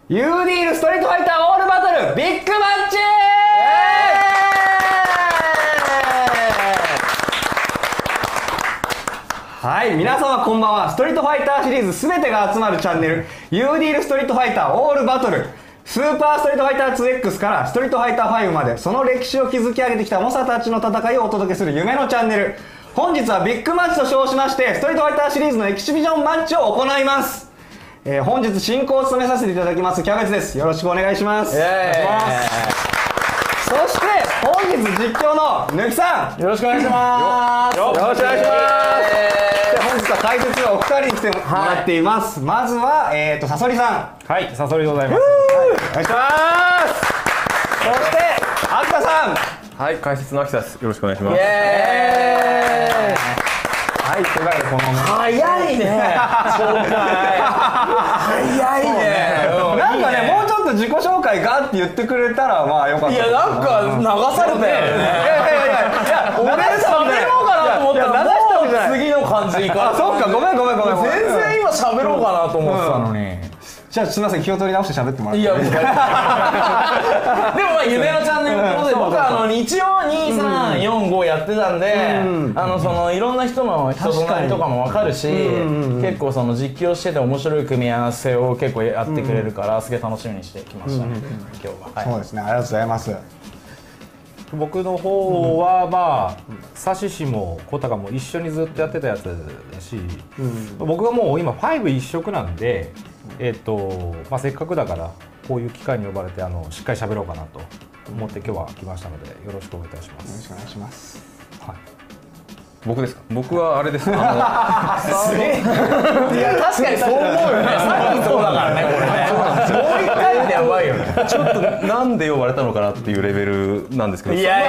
ユーディールストリートファイターオールバトルビッグマッチ。はい、皆様こんばんは。ストリートファイターシリーズすべてが集まるチャンネル、ユーディールストリートファイターオールバトル、スーパーストリートファイター 2X からストリートファイター5まで、その歴史を築き上げてきた猛者たちの戦いをお届けする夢のチャンネル。本日はビッグマッチと称しまして、ストリートファイターシリーズのエキシビジョンマッチを行います。本日進行を務めさせていただきますキャベツです。よろしくお願いします。そして本日実況のぬきさん、 よろしくお願いします。 よろしくお願いします。本日は解説のお二人に来てもらっています。まずはさそりさん。 はい、さそりでございます。 お願いします。そして秋田さん。 はい、解説の秋田です。よろしくお願いします。 はい、というわけでこの早いね。早いね。 なんかね、もうちょっと自己紹介がって言ってくれたらまあよかった。 いや、なんか流されたよね。いや、俺喋ろうかなと思ったらもう次の感じいかない。 あ、そっか、ごめん。 全然今喋ろうかなと思ってたのに。 じゃあすみません、気を取り直して喋ってもらって。 いや、でもまあ夢のチャンネルってことで、僕は日曜2、3、4、5やってたんで、そのいろんな人の人となりとかも分かるし、結構その実況してて面白い組み合わせを結構やってくれるから、すげえ楽しみにしてきましたね、今日は。 そうですね、ありがとうございます。 僕の方はまあサシシも小高も一緒にずっとやってたやつだし、僕はもう今5一色なんで、まあ、せっかくだからこういう機会に呼ばれてしっかり喋ろうかなと思って今日は来ましたのでよろしくお願いいたします。 よろしくお願いします。 はい、 僕ですか。僕はあれです。すげえ。 いや、確かにそう思うよね。さっきそうだからね、これね。もう一回でやばいよね。 ちょっとなんで呼ばれたのかなっていうレベルなんですけど。 いや、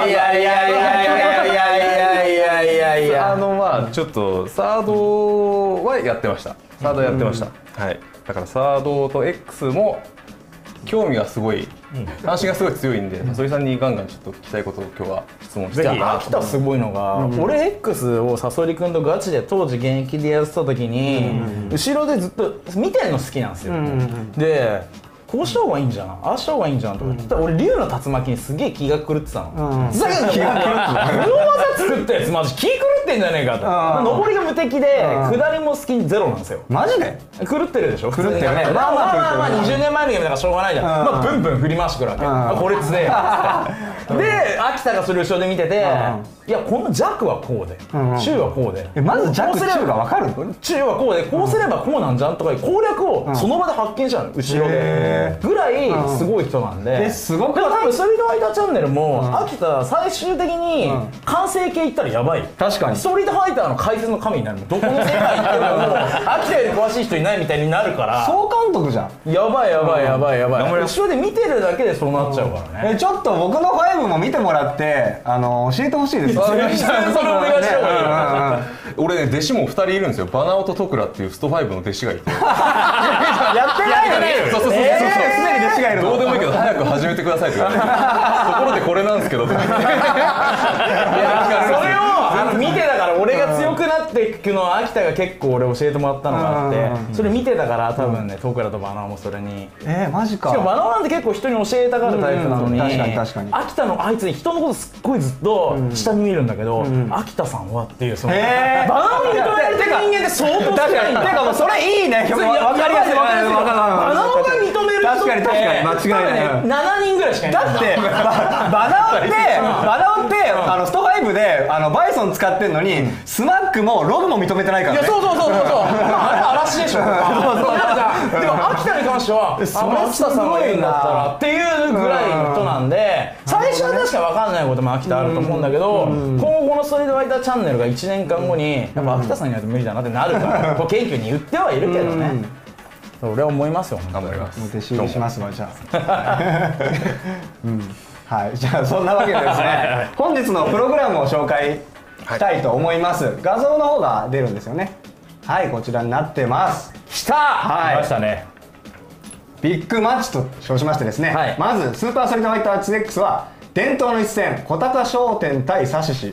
まあちょっとサードはやってました。サードやってました。はい。だからサードと X も興味がすごい、関心がすごい強いんで、そりさんにガンガンちょっと聞きたいことを今日は質問していいかなと。 秋田すごいのが、俺 X をさそりくんとガチで当時現役でやってた時に、後ろでずっと見てるの好きなんですよ。で、こうした方がいいんじゃん、ああした方がいいんじゃんとか言ってたら、俺竜の竜巻にすげえ気が狂ってたの。だけど気が狂ってた。この技作ったやつマジ気狂ってんじゃねえかと。上りが無敵で下りもスキンゼロなんですよ。 マジで狂ってるでしょ。 狂ってるね。 まあ20年前のゲームだからしょうがないじゃん。まあブンブン振り回してくるわけ。これつえで、秋田がそれ後ろで見てて、いや、この弱はこうで中はこうで、 まず弱中が分かる。 中はこうで、こうすればこうなんじゃんとか攻略をその場で発見しちゃうの、後ろでぐらいすごい人なんで。 すごく。 でも多分ストリートファイターチャンネルも秋田最終的に完成形いったらやばい。 確かにストリートファイターの解説の神になる。どこの世界行っても秋田より詳しい人いないみたいになるから。 総監督じゃん。 やばい。後ろで見てるだけでそうなっちゃうからね。 ちょっと僕の5も見てもらって教えてほしいです。 それお願いした方がいいよ。 俺ね、弟子も2人いるんですよ。バナオとトクラっていうスト5の弟子がいて。 やってないよね。 そう。 すでに弟子がいるの。 どうでもいいけど早く始めてくださいって言われて。ところでこれなんですけど。いや、 それを見てたから、俺が強くなっていくのは秋田が結構俺教えてもらったのがあって、それ見てたから多分ね、トクラとバナオもそれに。 マジか。 しかもバナオなんて結構人に教えたがるタイプなのに、 確かに秋田のあいつ人のことすっごいずっと下に見るんだけど、秋田さんはっていう、そのバナオに認められてる人間って相当少ないんだ。 てかもうそれいいね。分かりやすい。 バナオが認める人って確かに間違いない。 7人ぐらいしかいない。 だってバナオってスト5でバイソン使ってんのにスマックもログも認めてないからね。 いや、そうあれは嵐でしょ。でも秋田に関しては秋田さんが言うんだったらっていうぐらいの人なんで、最初は確か分かんないことも秋田あると思うんだけど、今後このストリートファイターチャンネルが1年間後にやっぱ秋田さんにないと無理だなってなるから謙虚に言ってはいるけどね。俺は思いますよ。 頑張ります。 弟子入りしますわ、じゃあ。はい、じゃあそんなわけでですね、本日のプログラムを紹介したいと思います。画像の方が出るんですよね。はい、こちらになってます。 来た。 はい、 来ましたね。 ビッグマッチと称しましてですね、まずスーパーストリートファイター 2X は伝統の一戦、小高商店対サシシ。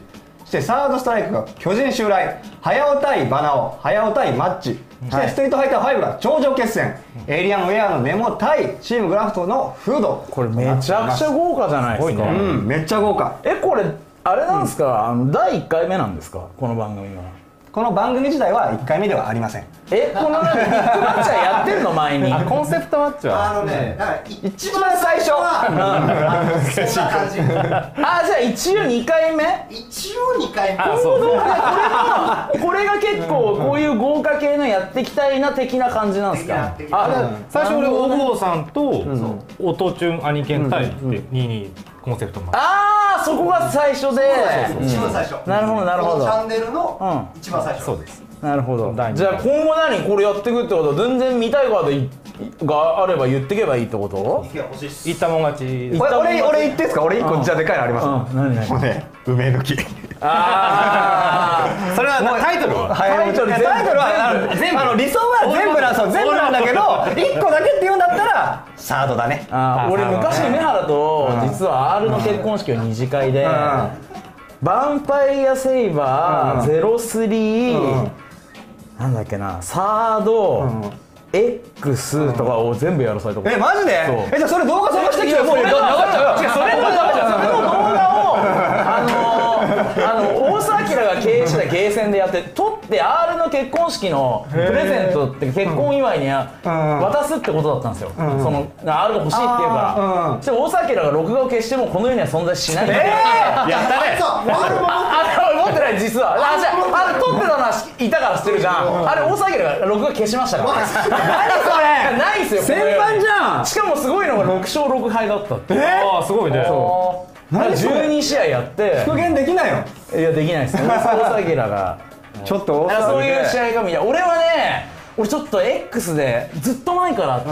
そしてサードストライクが巨人襲来、早尾対バナオ、早尾対マッチ、そしてストリートファイター5が頂上決戦、エイリアンウェアのネモ対チームグラフトのフード。 これめちゃくちゃ豪華じゃないですか。 うん、めっちゃ豪華。 これあれなんですか、第1回目なんですか、この番組は。 この番組自体は1回目ではありません。 このビッグマッチはやってんの前に。 コンセプトマッチはだから一番最初そんな感じ。 じゃあ一応2回目。 一応2回目。 あそうそうこれが結構こういう豪華系のやっていきたいな的な感じなんですか。 最初俺お坊さんと音チュンアニケン対って22コンセプトマッチ。 そこが最初で。 一番最初。 なるほどなるほど。 このチャンネルの一番最初。 そうです。 なるほど。 第二じゃあ今後これやっていくってことは、全然見たいカードがあれば言ってけばいいってこと？ いや欲しいっす。 言ったもん勝ち。 俺言っていいですか？俺1個じゃあでかいのあります。 何もうね、梅抜き。 それはタイトルは？ タイトルは全部理想は全部なんですよ。全部なんだけど1個だけって言うんだったらサードだね。 俺昔梅原と実は R の結婚式を二次会で、バンパイアセイバー、03、なんだっけな、サード、X とかを全部やらされたこと。 マジで？じゃあそれ動画探してきてもう流っちゃうよ。 それの動画を大沢明が経営してたゲーセンでやって撮って R の結婚式のプレゼントって結婚祝いに渡すってことだったんですよ。その R が欲しいって言うから。そして大沢明が録画を消してもこの世には存在しない。 やったね。 持ってない実は。あれ撮ってたのはいたから知ってるじゃん。あれ大沢明が録画消しましたから。 何それ？ ないっすよ。 先般じゃん。 しかもすごいのが6勝6敗だったって。 すごいね。 12試合やって復元できないよ。 いやできないです。大沢明がちょっとそういう試合が見た。俺はね、俺ちょっと X でずっと前からあって、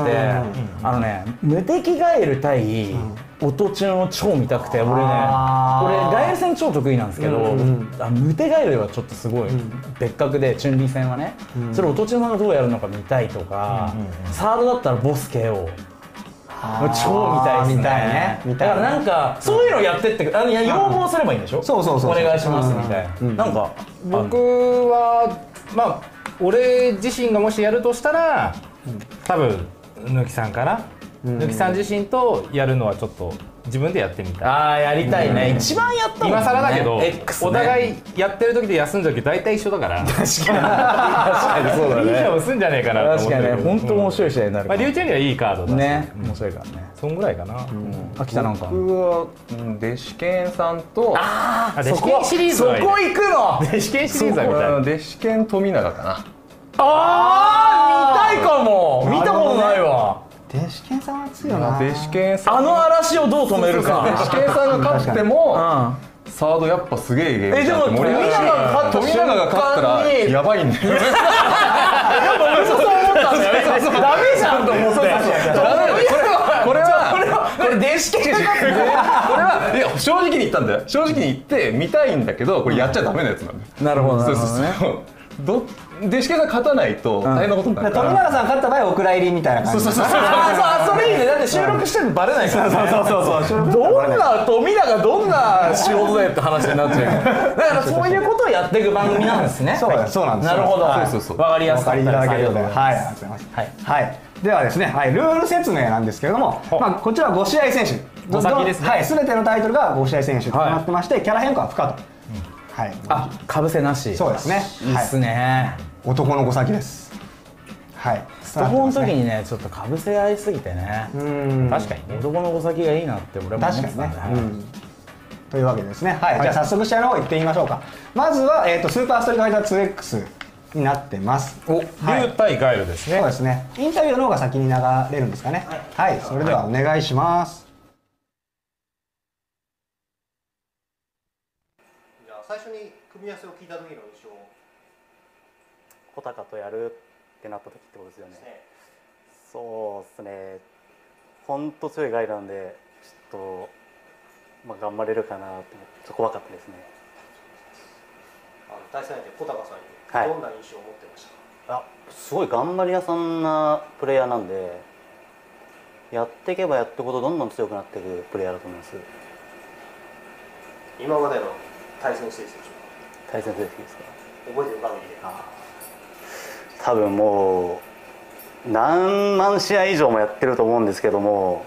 無敵ガエル対音チュンを超見たくて、俺ガエル戦超得意なんですけど、無敵ガエルはちょっとすごい別格で、チュンリー戦はね、それ音チュンがどうやるのか見たいとか、サードだったらボス KO超見たいですね。だからなんかそういうのやってって、要望すればいいんでしょ。 そうお願いしますみたいな。なんか僕は俺自身がもしやるとしたら多分ぬきさんかな。ぬきさん自身とやるのはちょっと自分でやってみたい。 やりたいね。一番やったもんね。 今更だけど、 X ね、 お互いやってる時で休んだ時大体一緒だから。確かにそうだね。いい勝負すんじゃねえかなと思ってる。 確かに本当面白い試合になる。 リュウチェンにはいいカードだね。面白いからね。 そんぐらいかな。 秋田なんか。 僕はデシケンさんとデシケンシリーズそこ行くの。 デシケンシリーズはみたい。 デシケン富永かな。 見たいかも。見たことないわ。 デシケンさんは強いな。 デシケンさん、 あの嵐をどう止めるか。 デシケンさんが勝ってもサードやっぱすげえゲームじゃんって盛り上がるし、富永が勝ったらやばいんだよ。 やっぱ俺もそう思ったんだよ。ダメじゃんと思って。これ電子系じゃん。これはいや正直に言ったんだよ。正直に言って見たいんだけど、これやっちゃダメなやつなんだよ。 なるほど。 そうデシケンさん勝たないと大変なことになるから。 富永さん勝った場合お蔵入りみたいな感じ。 それいいね。だって収録してるのバレないからね。 そうどんな富永どんな仕事だよって話になっちゃう。だからそういうことをやっていく番組なんですね。 そうなんです。 なるほど。 そうわかりやすかった。 いただけるので、はい、ありがとうございます。はい。ではですね、ルール説明なんですけれども、こちらは5試合選手。 お先ですね。 はい、すべてのタイトルが5試合選手となってまして、キャラ変更は不可と。はい。 かぶせなし。 そうですね。 いいっすね。 男の5先です。はい。 スト4の時にね、ちょっとかぶせ合いすぎてね。確かに男の5先がいいなって俺も思ってたんで。 というわけですね。はい。じゃあ早速試合の方行ってみましょうか。まずはスーパーストリートファイター 2X になってます。 リュウ対ガエルですね。 そうですね。インタビューの方が先に流れるんですかね。はい。それではお願いします。 じゃあ最初に組み合わせを聞いた時の印象。 小高とやるってなった時ってことですよね。そうですね。本当強いガイドなんでちょっと頑張れるかなと思ってちょっと怖かったですね。 対戦相手小高さんにどんな印象を持ってました？ すごい頑張り屋さんなプレイヤーなんで、やっていけばやっていくほどどんどん強くなっていくプレイヤーだと思います。 今までの対戦成績対戦成績ですか？ 覚えてる限りで。 多分もう何万試合以上もやってると思うんですけども、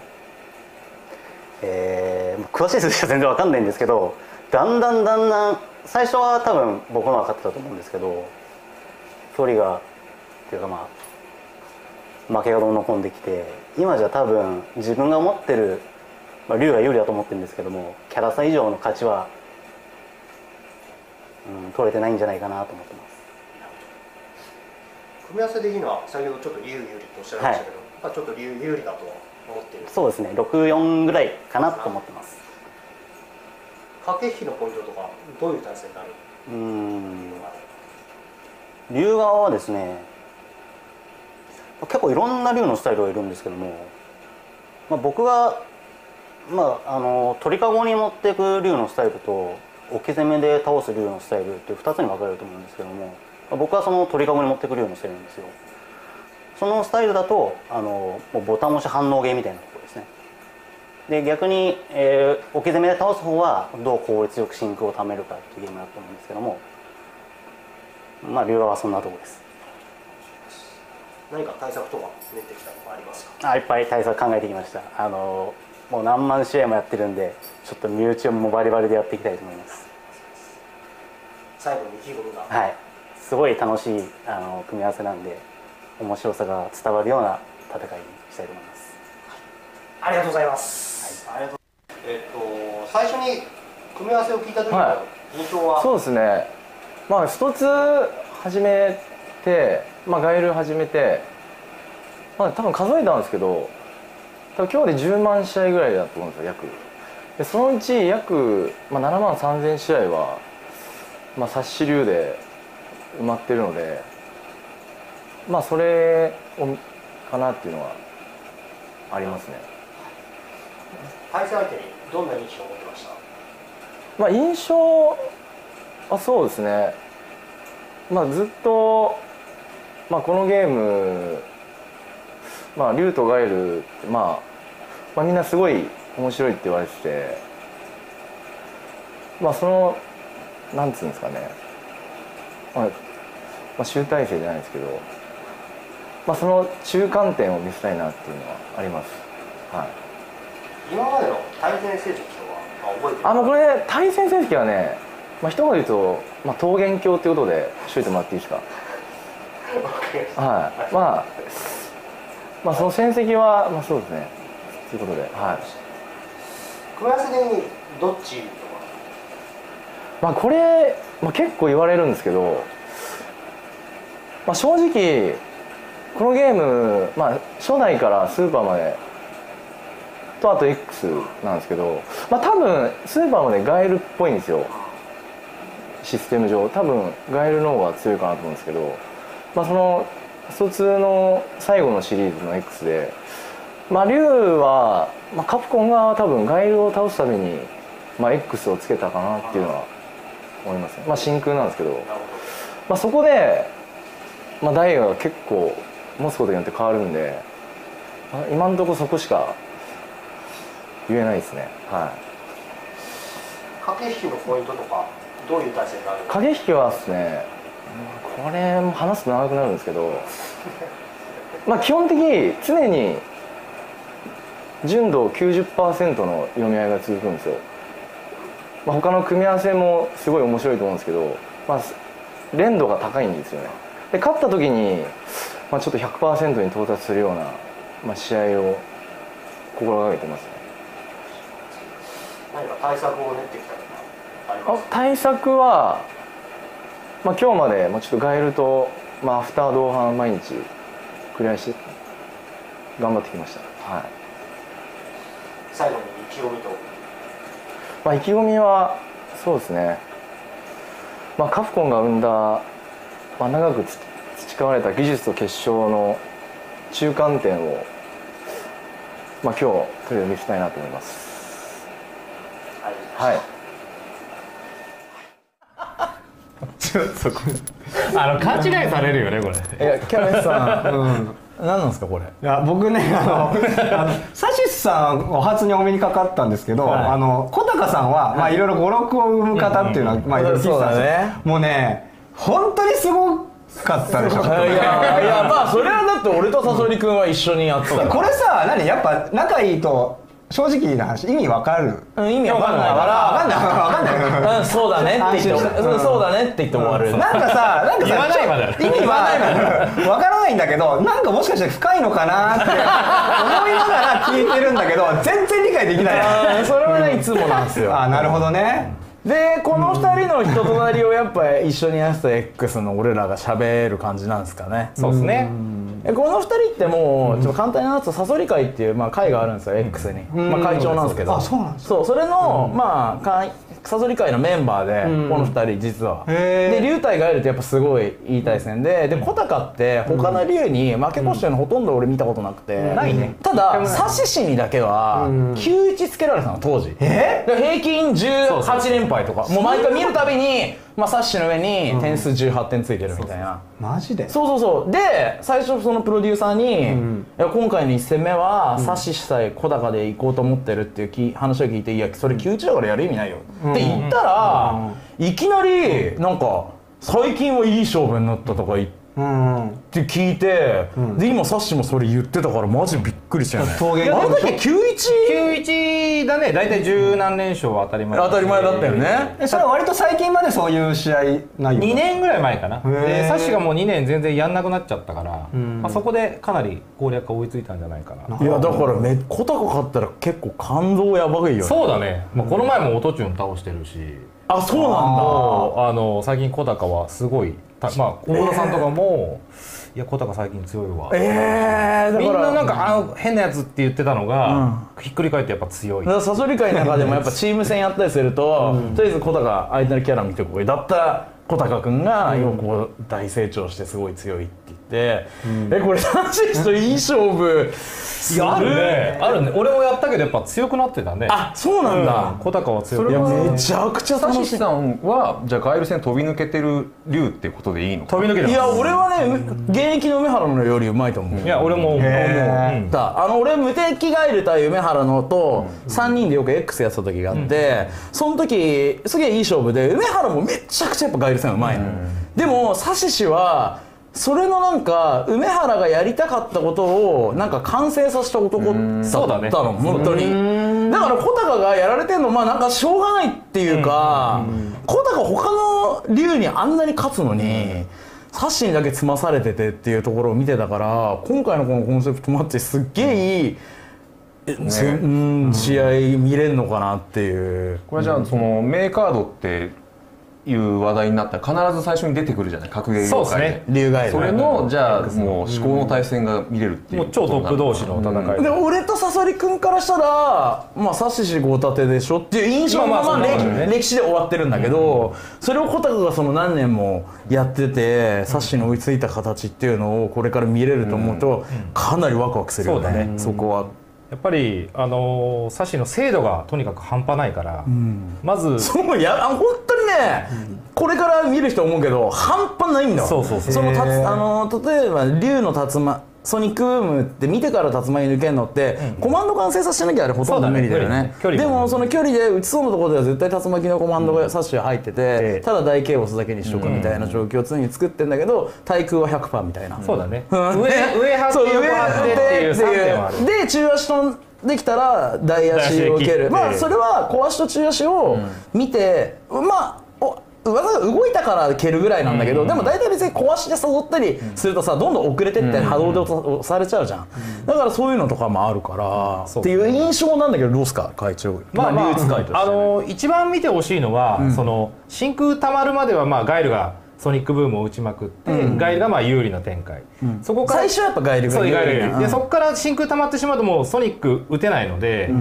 詳しい数字は全然わかんないんですけど、だんだん最初は多分僕の方が勝ってたと思うんですけど、距離がっていうか負けがどんどん込んできて、今じゃ多分自分が持ってる、竜が有利だと思ってるんですけども、キャラ差以上の勝ちは、取れてないんじゃないかなと思ってます。 組み合わせでいいのは先ほどちょっと竜有利とおっしゃいましたけど、やっぱちょっと竜有利だと思っている。 そうですね、6-4ぐらいかなと思ってます。 駆け引きのポイントとかどういう対戦になる？ 竜側はですね、結構いろんな竜のスタイルがいるんですけども、僕が、鳥かごに持っていく竜のスタイルと置き攻めで倒す竜のスタイルっていう2つに分かれると思うんですけども、僕はその鳥かごに持っていく竜のスタイルなんですよ。そのスタイルだともうボタン押し反応ゲーみたいなところですね。で逆に、置き攻めで倒す方はどう効率よく真空を貯めるかっていうゲームだと思うんですけども、竜側はそんなところです。 何か対策とか練ってきたのがありますか？ いっぱい対策考えてきました。もう何万試合もやってるんで、ちょっと身内をもバリバリでやっていきたいと思います。 最後に意気込みが。 はい、すごい楽しい組み合わせなんで、面白さが伝わるような戦いにしたいと思います。 ありがとうございます。はい、ありがとう。最初に組み合わせを聞いた時の印象は、 そうですね、一つ始めて、ガエル始めて、多分数えたんですけど、今日で10万試合ぐらいだと思うんですよ、約。でそのうち約、7万3000試合は、サッシ流で埋まってるので、それをかなっていうのはありますね。 対戦相手にどんな印象を持ってました？ 印象はそうですね、ずっと、このゲーム、竜とガエルって、みんなすごい面白いって言われてて、そのなんつうんですかね、集大成じゃないですけど、その中間点を見せたいなっていうのはあります。はい。 今までの対戦成績とは覚えてる？ これ対戦成績はね、一言で言うと、桃源郷っていうことでしといてもらっていいですか？はい。その戦績はそうですね。ということで、はい。 組み合わせ的にどっちとか？ これ、結構言われるんですけど、正直このゲーム、初代からスーパーまでとあと X なんですけど、多分スーパーまでガエルっぽいんですよ、システム上。多分ガエルの方が強いかなと思うんですけど、その疎通の最後のシリーズの X で、竜は、カプコンが多分ガエルを倒すために、X をつけたかなっていうのは思いますね。真空なんですけど、そこで、ダイヤが結構持つことによって変わるんで、今のところそこしか言えないですね。はい。 駆け引きのポイントとかどういう対戦がある？ 駆け引きはですね、これも話すと長くなるんですけど、基本的に常に純度 90% の読み合いが続くんですよ。他の組み合わせもすごい面白いと思うんですけど、連度が高いんですよね。で勝った時に、ちょっと 100% に到達するような、試合を心がけてますね。 何か対策を練ってきたのかありますか？ 対策は、今日までちょっとガエルと、アフター同伴毎日クリアして頑張ってきました。はい。 最後に意気込みと。 意気込みはそうですね、カプコンが生んだ、長く培われた技術と結晶の中間点を、今日とりあえず見せたいなと思います。はい。 ちょっと勘違いされるよねこれ。 キャベツさん、 何なんですかこれ。 いや僕ねサシスさんを初にお目にかかったんですけど、小高さんはまあいろいろ語録を生む方っていうのはまあいろいろ聞いてたんですよ。もうね本当にすごかったでしょ。 いやまあそれはだって俺とサソリ君は一緒にやってたから。 これさ何やっぱ仲いいと正直な話意味わかる？ 意味わかんないからそうだねって言ってそうだねって言って終わる。 なんかさ言わないまで意味はわからないんだけどなんかもしかして深いのかなって思いながら聞いてるんだけど全然理解できない。 それはねいつもなんですよ。 なるほどね。 でこの2人の人となりをやっぱ一緒にやってた X の俺らが喋る感じなんですかね。 そうですね。 この2人ってもうちょっと簡単に話すとサソリ会っていうまあ会があるんですよ X に。まあ会長なんですけど。 そうなんです。 そうそれのまあサソリ会のメンバーでこの2人実は。で龍体がいるとやっぱすごいいい対戦で小高って他の龍に負け越してるのほとんど俺見たことなくて。 ないね。 ただサシシにだけは91つけられたの当時。平均18連敗とかもう毎回見るたびにサッシの上に点数18点ついてるみたいな。 マジで？ そうで最初そのプロデューサーに「いや今回の1戦目はサッシしたい小高で行こうと思ってる」っていう話を聞いて「いやそれ91だからやる意味ないよ」って言ったらいきなりなんか「最近はいい勝負になった」とか言って聞いてで今サッシもそれ言ってたからマジびっくりしたよね。あの時 91 だね。大体十何連勝は当たり前だったよね。 それは割と最近までそういう試合内容 2年ぐらい前かな。でサッシがもう2年全然やんなくなっちゃったからまあそこでかなり攻略が追いついたんじゃないかな。 いやだから小高勝ったら結構感動やばいよね。 そうだね。この前もオトチュン倒してるし。 あそうなんだ。最近小高はすごいまあ小田さんとかもいや小高最近強いわ。みんななんか変なやつって言ってたのがひっくり返ってやっぱ強い。 だからサソリ会の中でもやっぱチーム戦やったりするととりあえず小高相手のキャラ見てこいだったら小高君が今こう大成長してすごい強いって言ってこれサシシといい勝負いやあるね。俺もやったけどやっぱ強くなってたね。 あそうなんだ。 小高は強く。 いやめちゃくちゃ楽しい。 サシさんはじゃあガエル戦飛び抜けてる竜ってことでいいの？ 飛び抜けてます。 いや俺はね現役の梅原のよりうまいと思う。 いや俺も思う。 俺無敵ガエル対梅原のと3人でよく X やってた時があってその時すげえいい勝負で梅原もめちゃくちゃやっぱガエル戦うまいの。でもサシシはそれのなんか梅原がやりたかったことをなんか完成させた男だったの本当に。だから小高がやられてんのまあなんかしょうがないっていうか小高他の竜にあんなに勝つのにサッシにだけ詰まされててっていうところを見てたから今回のこのコンセプトマッチすっげえいい試合見れんのかなっていう。 これじゃあその名カードっていう話題になったら必ず最初に出てくるじゃない格ゲー業界で。 竜ガエルそれのじゃあもう至高の対戦が見れるっていう。 もう超トップ同士の戦いで俺とサソリ君からしたらまあサシシ豪盾でしょっていう印象のまま歴史で終わってるんだけどそれを小高がその何年もやっててサシに追いついた形っていうのをこれから見れると思うとかなりワクワクするよね。そこは。 やっぱりサシの精度がとにかく半端ないからまずそう本当にねこれから見る人思うけど半端ないんだわ。その例えば竜の竜巻ソニックブームって見てから竜巻抜けるのってコマンド完成させなきゃあれほとんど無理だよね。でもその距離で打ちそうなところでは絶対竜巻のコマンドがサッシュ入っててただ大ケイオスだけにしとくみたいな状況を常に作ってんだけど対空は 100% みたいな。 そうだね。上張って横張ってっていう3点はある。 で中足とできたら大足を受ける。まあそれは小足と中足を見てまあ技が動いたから蹴るぐらいなんだけどでも大体別に小足で誘ったりするとさどんどん遅れてって波動で押されちゃうじゃん。だからそういうのとかもあるからっていう印象なんだけどどうですか会長。 まあ一番見てほしいのはその真空たまるまではまあガイルがソニックブームを打ちまくってガイルがまあ有利な展開。そこから最初はやっぱガイルが有利でそこから真空溜まってしまうともうソニック打てないので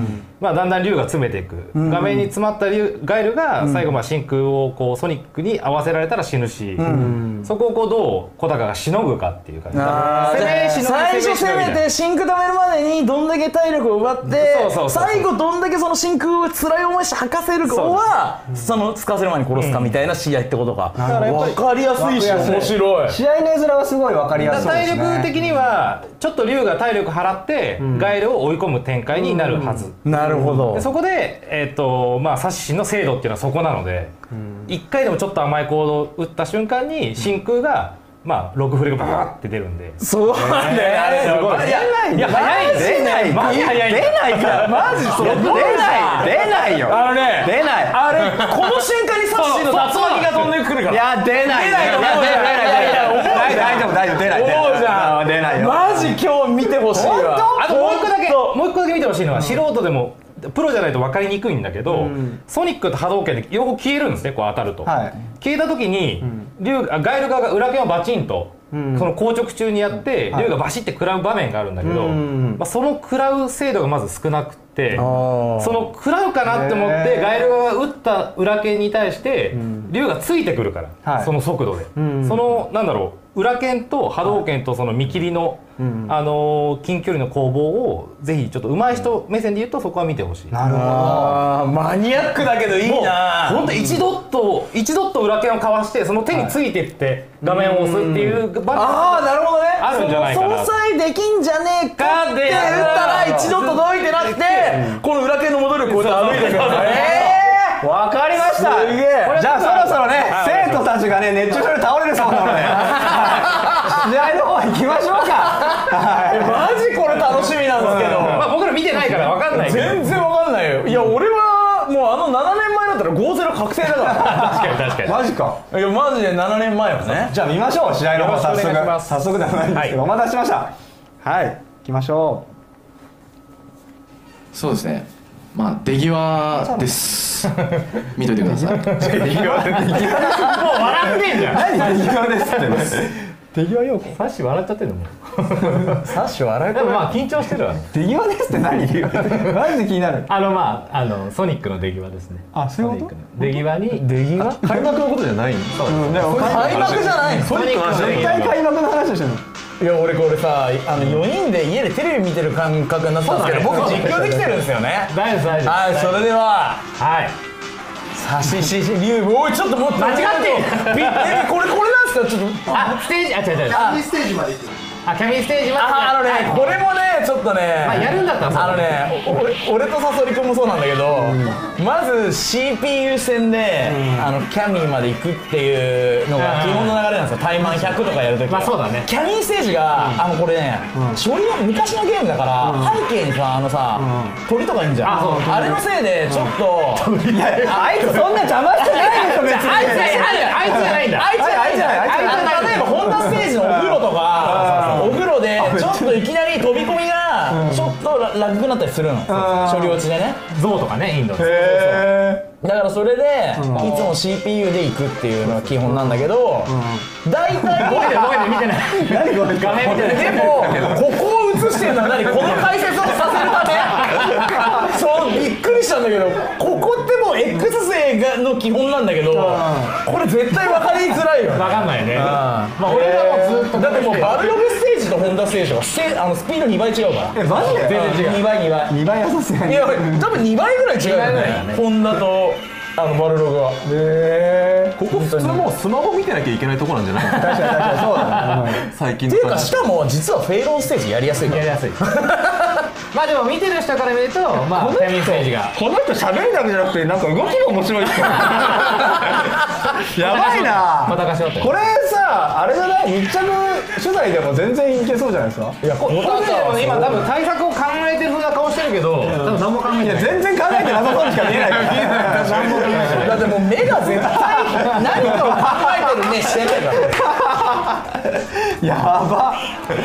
まあ、だんだん竜が詰めていく、画面に詰まったガイルが最後まあ真空をこうソニックに合わせられたら死ぬし、そこをこうどう小高がしのぐかっていう感じ。 最初攻めて真空溜めるまでにどんだけ体力を奪って最後どんだけその真空を辛い思いして吐かせるかはその使わせる前に殺すかみたいな試合ってことか。だからやっぱり分かりやすいし面白い。 試合の絵面はすごい分かりやすいですね。 体力的にはちょっと竜が体力払ってガイルを追い込む展開になるはず。 なるほど。 でそこでまあサシシの精度っていうのはそこなので、1回でもちょっと甘いコードを打った瞬間に真空がまあ6フレがバーって出るんで。 そうなんだよ。あれすごい。 いや早いです。 出ない。 マジ早い。 出ないからマジそう出ないよ。 あのね出ない。 あれこの瞬間にサッシーの竜巻が飛んでくるから。 いや出ない。 出ないと思うじゃん。 大丈夫出ない。 思うじゃん。 出ないよ。 マジ今日見てほしいわ。 あともう一個だけ見てほしいのは、素人でもプロじゃないと分かりにくいんだけど、ソニックと波動拳で両方消えるんですね、こう当たると。消えた時にガイル側が裏剣をバチンとその硬直中にやって竜がバシッて食らう場面があるんだけど、まあその食らう精度がまず少なくて、その食らうかなって思ってガイル側が打った裏剣に対して竜がついてくるから、その速度で、そのなんだろう、裏剣と波動拳とその見切りの近距離の攻防をぜひちょっと上手い人目線で言うとそこは見てほしい。 なるほど。 マニアックだけどいいな。 本当1ドット裏剣をかわしてその手についてって画面を押すっていう場面ああなるほどね。 あるんじゃないかな。 相殺できんじゃねえかって打ったら1ドットどいてなくてこの裏剣の戻るこうやって歩いてくる。 わかりました。じゃあそろそろね生徒たちがね熱中症で倒れるそうなので試合の方行きましょうか。 マジこれ楽しみなんですけど。 まあ僕ら見てないからわかんないけど。 全然わかんないよ。いや俺はもう7年前だったら 5-0 確定だから。 確かにマジか。 いやマジで7年前よね。 じゃあ見ましょう試合の方早速ではないんですけど、お待たせしました。はい行きましょそうですね。まあ出際です。見といてください。 もう笑ってんじゃん。 何出際ですって出際よ。 サッシ笑っちゃってるのもう。 サッシ笑うでもまあ緊張してるわね。 出際ですって何マジで気になる。 まあソニックの出際ですね。 あそういうこと。 出際に開幕のことじゃないんですか。 開幕じゃない。 ソニックの絶対開幕の話をしてるの。 いや俺これさ4人で家でテレビ見てる感覚になったんですけど、僕実況できてるんですよね。 大丈夫大丈夫。 はい、それでははい。 サシシシリュウおいちょっと待って間違って。 これなんですかちょっとステージ違う。 キャミーステージまで行ってる。 キャミーステージまで。 これもねちょっとねやるんだったら俺とサソリ君もそうなんだけど、まず CPU 戦でキャミーまで行くっていうのが基本の流れなんですよ。タイマン100とかやるとき。 まあそうだね。 キャミーステージがこれね昔のゲームだから背景にさ鳥とかいいんじゃん。あれのせいでちょっとあいつそんな邪魔してないでしょ別に。 あいつじゃないんだ。 あいつじゃない。例えばホンダステージのお風呂とかお風呂でちょっといきなり飛び込みがちょっと楽になったりするの。処理落ちでね。 象とかねインド。 だからそれでいつも CPU で行くっていうのが基本なんだけど、大体ボケて見てない。 何これ画面見てない。 でもここを映してるのは何この解説をさせるため。そうびっくりしたんだけど、ここってもう X 勢の基本なんだけど、これ絶対分かりづらいよ。 分かんないね。まあ俺がもうずっとだってもうバルログステージとホンダステージとかスピード2倍違うから。 マジで全然違う。2倍 2倍はさすがに。 いや多分2倍ぐらい違うよね。ホンダとバルログは。 ここ普通もうスマホ見てなきゃいけないとこなんじゃない。 確かにそうだね。 最近っていうかしかも実はフェイロンステージやりやすいから。 やりやすい。まあでも見てる人から見るとまあキャミーステージがこの人喋るだけじゃなくてなんか動きが面白いっすよ。やばいな。 またかしようって。 これさあれじゃない密着取材でも全然いけそうじゃないですか。 いやこれでも今多分対策を考えてる風な顔してるけど多分何も考えてない。 全然考えてなさそうにしか見えないから。 だってもう目が絶対何かを考えてる目してないから。 やば。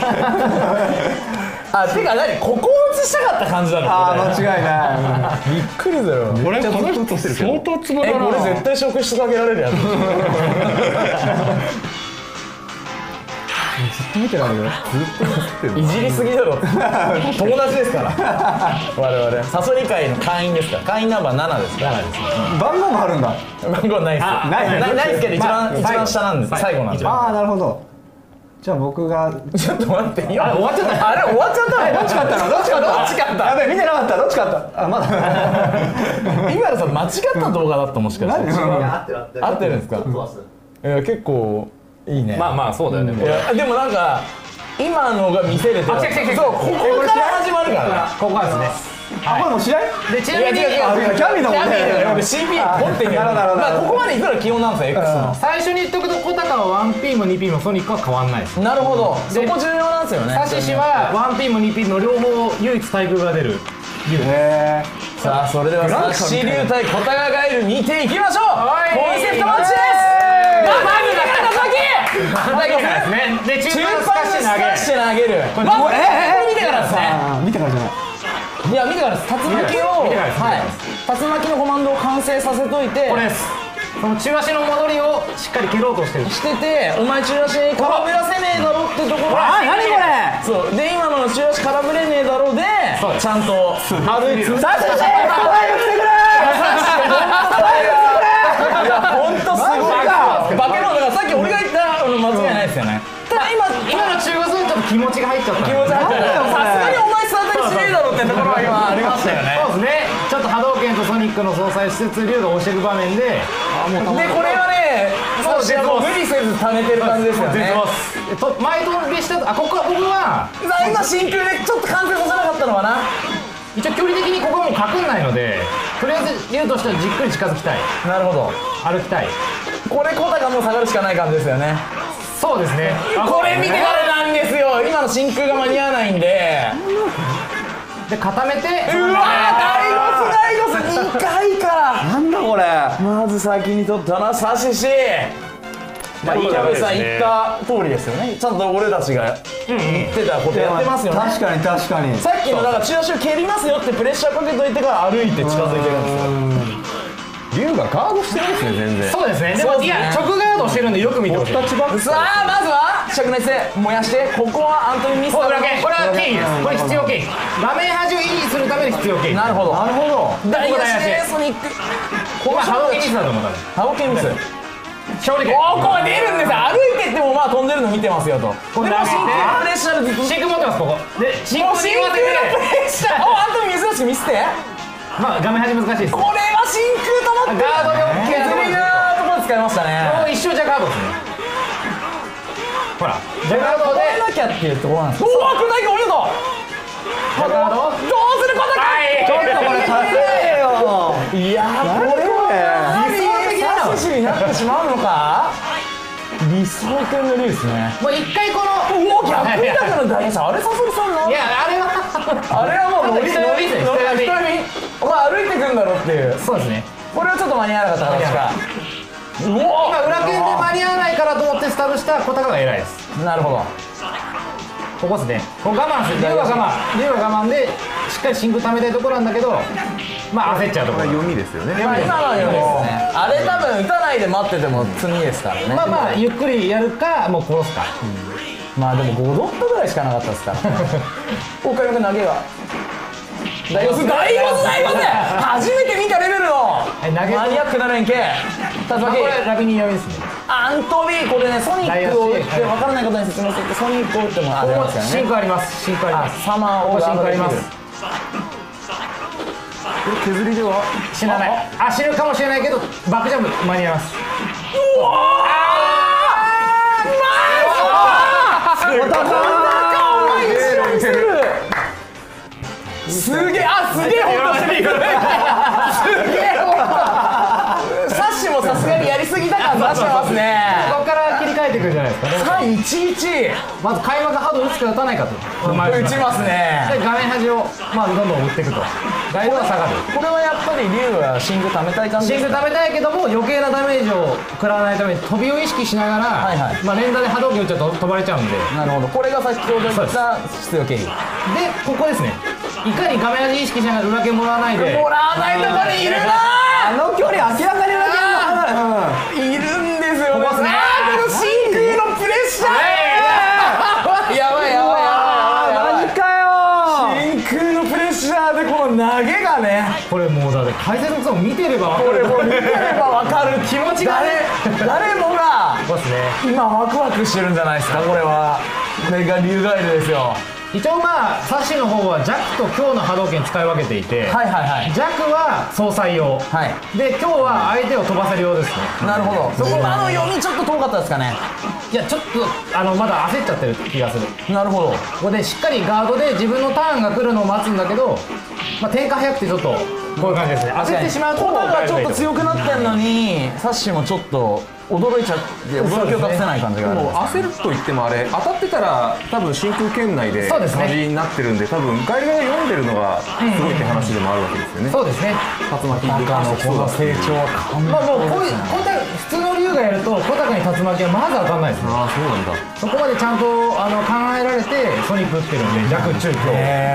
てか何ここを映したかった感じなの。 間違いない。びっくりだよ。 これこの人相当ツボだな。これ絶対食してあげられるやつ。 と見てないよ。 いじりすぎだろ友達ですから我々サソリ会の会員ですから会員ナンバー7ですから番号もあるんだ。 番号ないですないですけど一番下なんです最後なんでああなるほど。じゃあ僕がちょっと待って今終わっちゃったあれ終わっちゃったどっち勝ったの？どっち勝った？やべえ見てなかった。どっち勝った？あまだ。 今のさ間違った動画だったもしかして合ってるんですか？いや結構いいね。 まあそうだよね。 いやでもなんか今のが見せれてる。そうここから始まるからここからですね。 あこれもう試合？ でちなみにキャミのもね。 俺 CP 持ってるよ。まあここまでいくら基本なんですよ X の。 最初に言っとくとコタカは 1P も 2P もソニックは変わんないです。 なるほど。そこ重要なんですよね。 サシシは 1P も 2P の両方唯一対空が出る。 さあそれではサッシ流対コタガガエル見ていきましょう。コンセプトマッチです。 で中盤スカッシュ投げる。これ見てからですね。 見てからじゃない。 いや見てからです。竜巻を竜巻のコマンドを完成させといてこれです。この中足の戻りをしっかり蹴ろうとしててお前中足に空振らせねえだろってところあ何これ。 そうで今の中足空振れねえだろでちゃんと歩いてる。 サシシいや本当すごい化け物だからさっき俺が言ったの間違いないですよね。ただ今の中腰にちょっと気持ちが入っちゃった。 気持ち入っちゃった。さすがにお前スタートにしねえだろってところは今ありましたよね。 そうですね。ちょっと波動拳とソニックの相殺しつつ竜が押していく場面ででこれはねもう無理せず溜めてる感じですよね。 前飛びしたここは僕は今真空でちょっと完成させなかったのかな。 一応距離的にここはもうかくんないのでとりあえず竜としてはじっくり近づきたい。 なるほど歩きたい。 これコタがもう下がるしかない感じですよね。 そうですね。 これ見てからなんですよ。今の真空が間に合わないんで固めてうわ大ゴス2回か。 なんだこれ。 まず先に取ったのはサシシ。まあ稲部さん言った通りですよね。ちゃんと俺たちが言ってたことやってますよね。 確かに確かに。 さっきのだから中足を蹴りますよってプレッシャーかけといてから歩いて近づいてるんですよ。 龍がガードしてるんですね全然。 そうですね。でもいや直ガードしてるんでよく見てほしい。 さあまずは灼熱で燃やしてここはアントニー・ミスターこれは経緯です。これ必要経緯。画面端を維持するために必要経緯。 なるほどなるほど。 大足でソニックここは波動拳ミスだと思った。 波動拳ミス勝利拳。 ここ出るんですよ。歩いてってもまあ飛んでるの見てますよと。でも真空プレッシャーでずっと真空持ってますここで真空真空プレッシャーアントニー珍しく見せて。 まあ画面端難しいです。 これは真空と思ってガードで OK 削りなところ使いましたね。 一生じゃガードですね。ほらじゃガードでなきゃっていうところなんです。おおくないかお見事。 ガードどうすることか。 ちょっとこれ勝てねえよ。 いやこれは理想的なサシになってしまうのか。理想系の竜ですね。 もう一回このおお逆にだから大変さあれサソリさんのいやあれはもうノリ人並みお前歩いてくんだろっていう。 そうですね。 これはちょっと間に合わなかった形か。うお今裏剣で間に合わないからと思ってスタートしたコタカが偉いです。 なるほど。 ここですね。ここ我慢する。竜は我慢でしっかり真空溜めたいところなんだけどまあ焦っちゃうところ。 読みですよね。 まあ今のは読みですね。あれ多分打たないで待ってても詰みですからね。 まあゆっくりやるかもう殺すか。 まあでも5ドットぐらいしかなかったですからおかゆく投げが大ゴス初めて見たレベルのマニアックな連携。 これラビニ読みですね。 アントビーこれねソニックを打って分からない方に説明するとソニックを打ってもらってますよね。 真空あります。真空あります。 サマーを真空あります。 削りでは死なない。死ぬかもしれないけどバックジャンプ間に合います。 うわすげえすげえホットスリーブすげえサッシもさすがにやりすぎた感出してますね。 ここから切り替えていくんじゃないですかね。 311 まず開幕ハード打つか打たないかと打ちますね。 で画面端をまあどんどん打っていくとガイドは下がる。 これはやっぱり竜は真空溜めたい感じですか。 真空溜めたいけども余計なダメージを食らわないために飛びを意識しながら、まあ連打で波動拳打っちゃうと飛ばれちゃうんで。 なるほど。これが先ほど言った必要経緯でここですね。いかに画面端意識しながら裏剣もらわないでもらわないところにいるな。 あの距離明らかに裏剣いるんですよね。 ここですね。 この真空のプレッシャーこれもうだって解説の人も見てれば分かる。 これもう見てれば分かる気持ちが誰もがそうですね。 今ワクワクしてるんじゃないですか。これはこれが竜ガエルですよ。 一応まあサッシの方は弱と強の波動拳使い分けていて、 はいはいはい弱は総裁用、 はいで強は相手を飛ばせる用ですね。 なるほど。そこ今の読みちょっと遠かったですかね。 いやちょっとまだ焦っちゃってる気がする。 なるほど。 ここでしっかりガードで自分のターンが来るのを待つんだけど、まあ、展開早くてちょっとこういう感じですね。焦ってしまうとコタがちょっと強くなってんのにサッシもちょっと驚いちゃって驚きを隠せない感じがある。 もう焦ると言ってもあれ当たってたら多分真空圏内でそうですね感じになってるんで、多分ガイルが読んでるのがすごいって話でもあるわけですよね。 そうですね。 竜巻に関してこの成長は完まあもうこういう普通の竜がやると小高に竜巻はまず当たんないですね。 ああそうなんだ。 そこまでちゃんと考えられてソニック打ってるんで弱中強。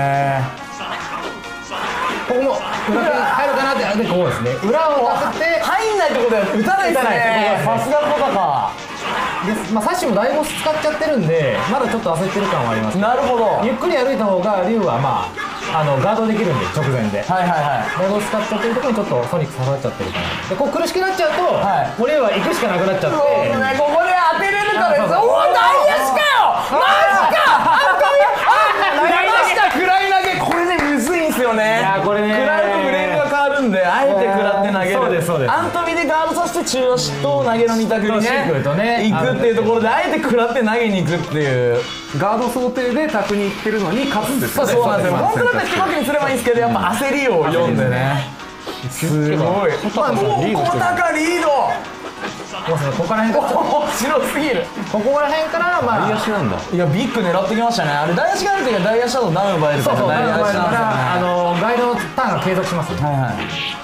ここも裏手入るかなってでこうですね。裏を当てて入んないってことは打たないですね。さすがコタか。 で、まあ、サッシもだいぶ使っちゃってるんでまだちょっと焦ってる感はあります。 なるほど。 ゆっくり歩いた方が竜はまあガードできるんで直前で。 はいはいはい。 だいぶ使っちゃってるところにちょっとソニック刺さっちゃってるかな。でこう苦しくなっちゃうと、 はいもう竜は行くしかなくなっちゃってここで当てれるからです。おお大足かよ。マジか。投げました食らい投げ。これねむずいんすよね。 いやこれね食らうとフレームが変わるんであえて食らって投げる。 そうですそうです。 アントミでガードさせて中足と投げの2択にシンクルとね行くっていうところであえて食らって投げに行くっていう。 ガード想定で卓に行ってるのに勝つんですよね。 そうなんですよ。本当だったら引き分けにすればいいんですけどやっぱ焦りを読んでね。すごい。もう小高リード。 ここら辺から面白すぎる。 ここら辺からまあ足なんだ。 いやビッグ狙ってきましたね。あれ大足がある時は大足だとダウン奪えるからそう大足だからなんですよね。 ガイドのターンが継続しますね。 はいはい。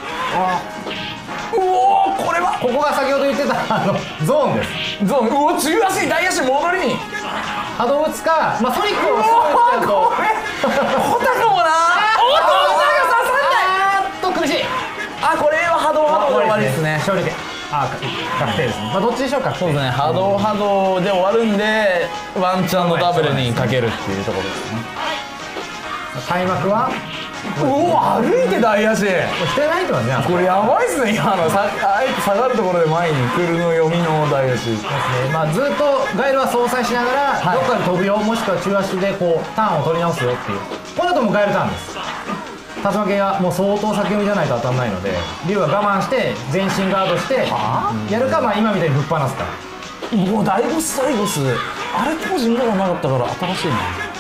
おおこれはここが先ほど言ってたゾーンです。 ゾーン。うお中足大足戻りに。 波動打つか、まあ、ソニックをすぐ打っちゃうとこれコタかもな。おっとコタが刺さんない。 苦しい。 あこれは波動で終わりですね。 勝利点確定ですね。まあどっちでしょうか。 そうですね。波動で終わるんでワンチャンのダブルにかけるっていうところですね。 開幕はおお歩いて大足。 人ないとはね。 これやばいっすね。今のあえて下がるところで前に来るの読みの大足。 まあずっとガイルは相殺しながら、どっかで飛ぶよもしくは中足でこうターンを取り直すよっていう。この後もガイルターンです。竜巻がもう相当先読みじゃないと当たらないので竜は我慢して全身ガードしてやるか、まあ今みたいにぶっ放すか。 もう大ボス最後スあれ当時見たことなかったから新しいな。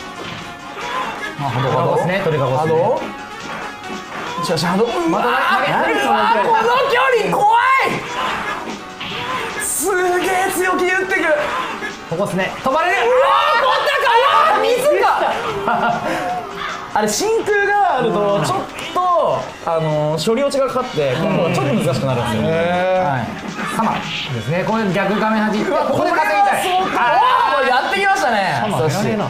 波動ですね。トリガーボスね。 しかし波動また投げる。 この距離怖い。すげえ強気に打ってくる。 ここですね。飛ばれる。 あー水があれ真空があるとちょっと処理落ちがかかって今度はちょっと難しくなるんですよ。 サマですね。これ逆画面端ここで稼ぎたい。 これやってきましたね。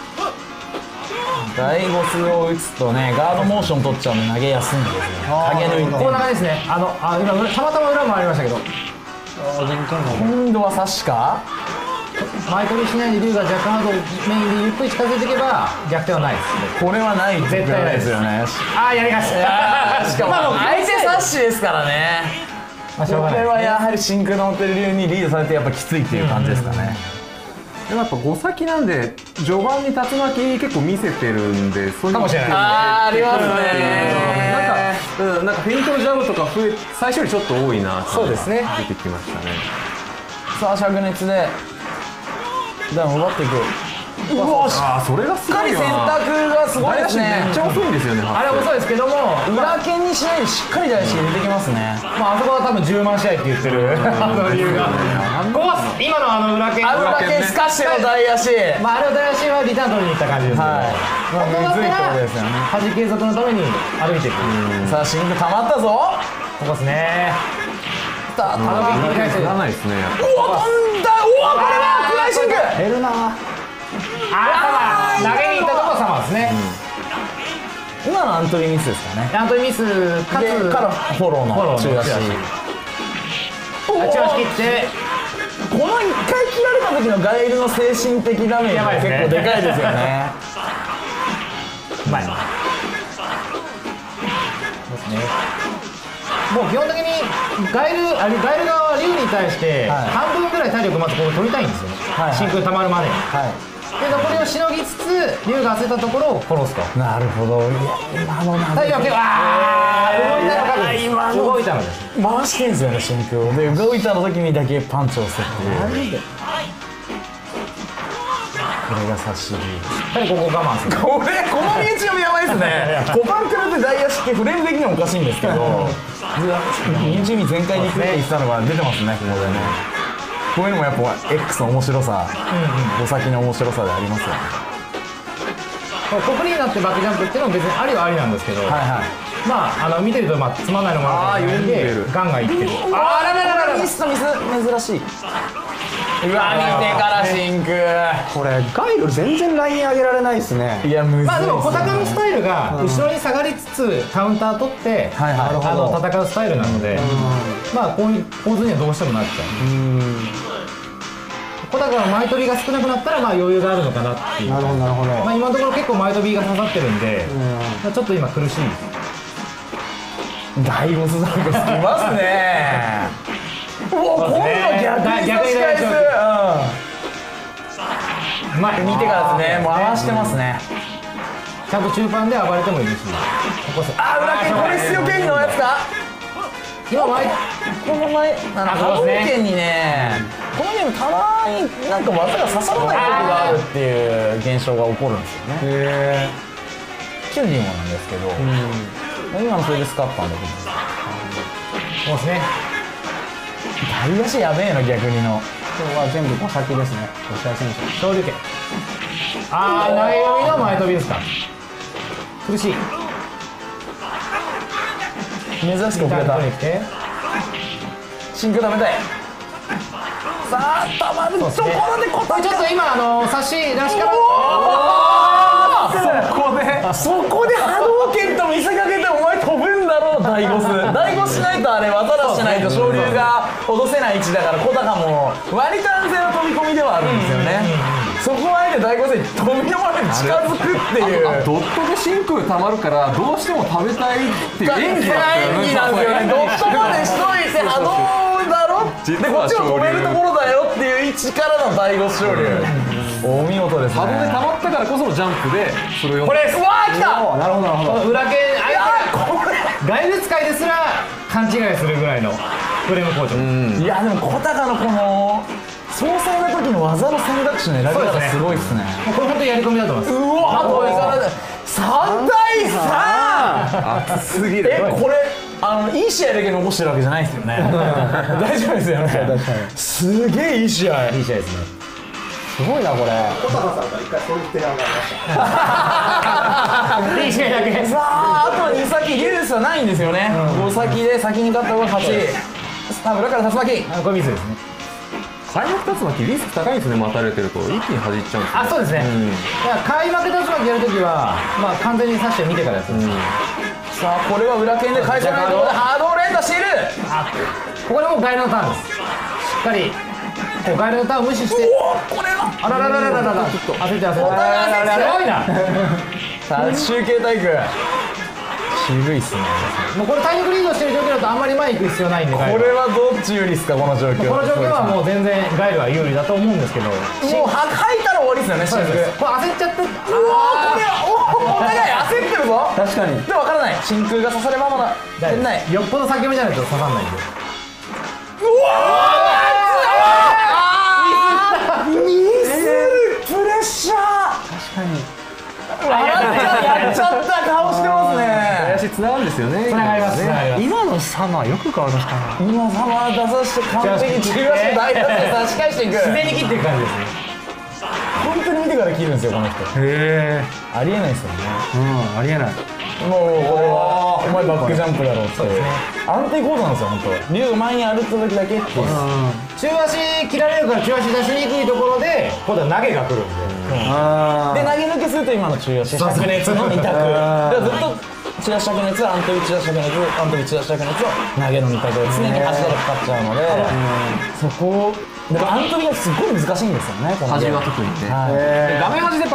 大ボスを打つとねガードモーション取っちゃうんで投げやすいんですよね。影抜いてこんな感じですね。今たまたま裏もありましたけど今度は差しか前取りしないで竜が若干メインでゆっくり近づいていけば逆転はないです。 これはない絶対ないですよね。 やりましたしかも相手サッシですからね。 まあしょうがないこれはやはり真空の持ってる竜にリードされてやっぱきついっていう感じですかね。 でもやっぱ5先なんで序盤に竜巻結構見せてるんでそういうかもしれない。 ありますね。 なんかフェイントのジャブとか最初よりちょっと多いなってそうですね。 出てきましたね。 さあ灼熱でダウン奪っていく。うわしああそれがすごい選択がすごいですね。 めっちゃ遅いんですよね。 あれ遅いですけども裏剣にしないでしっかり大足入れてきますね。 まああそこは多分10万試合って言ってる理由が今の裏剣裏剣すかしての大足。 まああれを大足はリターン取りに行った感じですけど、 むずいところですよね。 端継続のために歩いていく。 さあ真空溜まったぞ。 ここですね。 さあいらないですね。 おお飛んだ。おおこれは暗い真空減るな。投げに行ったところサマーですね。 今のアントリーミスですかね。 アントリーミスかつからフォローの中足。 中足切ってこの1回切られた時のガイルの精神的ダメージが結構でかいですよね。 うまい。 もう基本的にガエル側は竜に対して半分ぐらい体力まずここ取りたいんですよね、真空溜まるまでに、で残りをしのぎつつ竜が焦ったところを殺すと。 なるほど。いや今のなん体力動いたのか今の動いたのです回してんすよね、真空を。で動いたの時にだけパンチを押すっていう。これが差しここ我慢する。 この身内読みやばいですね。5番くらって大足ってフレーム的にはおかしいんですけど、身内に全開に行くって言ってたのが出てますね、ここでね。こういうのもやっぱ X の面白さ、お先の面白さでありますよね。 ここになってバックジャンプっていうのも別にありはありなんですけど、まあ見てるとつまんないのもあるんでガンガンいってる。 ミス珍しい。うわ見てから真空。 これガイル全然ライン上げられないですね。 いやむずい。 まあでも小高のスタイルが後ろに下がりつつカウンター取って戦うスタイルなので、まあこういう構図にはどうしてもなっちゃう。小高の前飛びが少なくなったらまあ余裕があるのかなっていう。 なるほどなるほど。 まあ今のところ結構前飛びが刺さってるんで、ちょっと今苦しい。 ダイゴスザルゴスきますね。おお今度は逆に差し返す。見てからですね。もう回してますね。 ちゃんと中盤で暴れてもいいし。 裏剣これ必要剣のやつか。 今前この前波動拳にね、このゲームたまになんか技が刺さらない時があるっていう現象が起こるんですよね。チュンリンゴなんですけど、今のそれでスカッパンだけど、 そうですね。 大足やべえの逆にの。 今日は全部小先ですね。吉田選手。 昇竜拳。投げ読みの前飛びですか。苦しい。 珍しく遅れた。真空ダメだい。さあたまるところでこれちょっと今差し出しからそこで波動拳と見せかけてお前飛ぶんだろう。ダイゴスしないとあれ技出しないと昇竜が脅せない位置だから小高も割と安全な飛び込みではあるんですよね。そこはあえて大悟戦に飛び込まれて近づくっていう。 ドットで真空たまるからどうしても食べたいっていう演技なんですよね。ドットまでしといて波動だろでこっちを止めるところだよっていう位置からの大悟昇竜。お見事ですね。 波動でたまったからこそのジャンプでそれをこれうわー来た。 なるほどなるほど。 裏剣ガイル使いですら勘違いするぐらいのフレーム工場。 いやでも小高のこの総裁の時の技の選択肢の選び方すごいっすね。 これ本当にやり込みだと思います。 うわあといかない3対 3。 熱すぎる。 これいい試合だけ残してるわけじゃないですよね。大丈夫ですよね。すげえいい試合。 いい試合ですね。 すごいなこれ。 小高さんから一回そういう提案がありました。 いい試合だけ。 さああと2先リュースはないんですよね。5先で先に勝った方が勝ち。裏から竜巻。 これミスですね。 開幕竜巻リスク高いんですね。待たれてると一気に弾いちゃうんですよ。 そうですね。開幕竜巻やるときはまあ完全に刺して見てからやつ。 さあこれは裏剣で返せないところでハードを連打している。 ここでもうガイルのターンです。しっかりガイルのターンを無視して。 これはあららららららら。焦って焦って。すごいな。 さあ集計体育渋いっすね。 もうこれ体力リードしてる状況だとあんまり前に行く必要ないんで。 これはどっち有利ですかこの状況。 この状況はもう全然ガイルは有利だと思うんですけど。もう吐いたら終わりですよね。 そうです。これ焦っちゃって。 うわこれはお互い焦ってるぞ。 確かに。 でも分からない。真空が刺されままだ。店内よっぽど先目じゃないと刺さんないんで。 ミスるプレッシャー。 確かに。 やっちゃった顔してますね。 林つながるんですよね。 つながりますね。 今のサマーよく変わりましたね。 今サマー出させて完璧に中足で大足で差し返していく。 自然に切っていく感じですね。 本当に見てから切るんですよこの人。 へえ。 ありえないですよね。 ありえない。 もうこれはお前バックジャンプだろって。安定コードなんですよ本当。竜が前に歩った時だけっていう。 中足切られるから中足出しにくいところで今度は投げが来るんで。 で投げ抜けすると今の中足灼熱の2択。ずっと中足灼熱、アントビ中足灼熱、アントビ中足灼熱を投げの2択で常に足がかかっちゃうので、そこをでもアントビがすごい難しいんですよね。 端は特にね。 画面端でバックジャンプ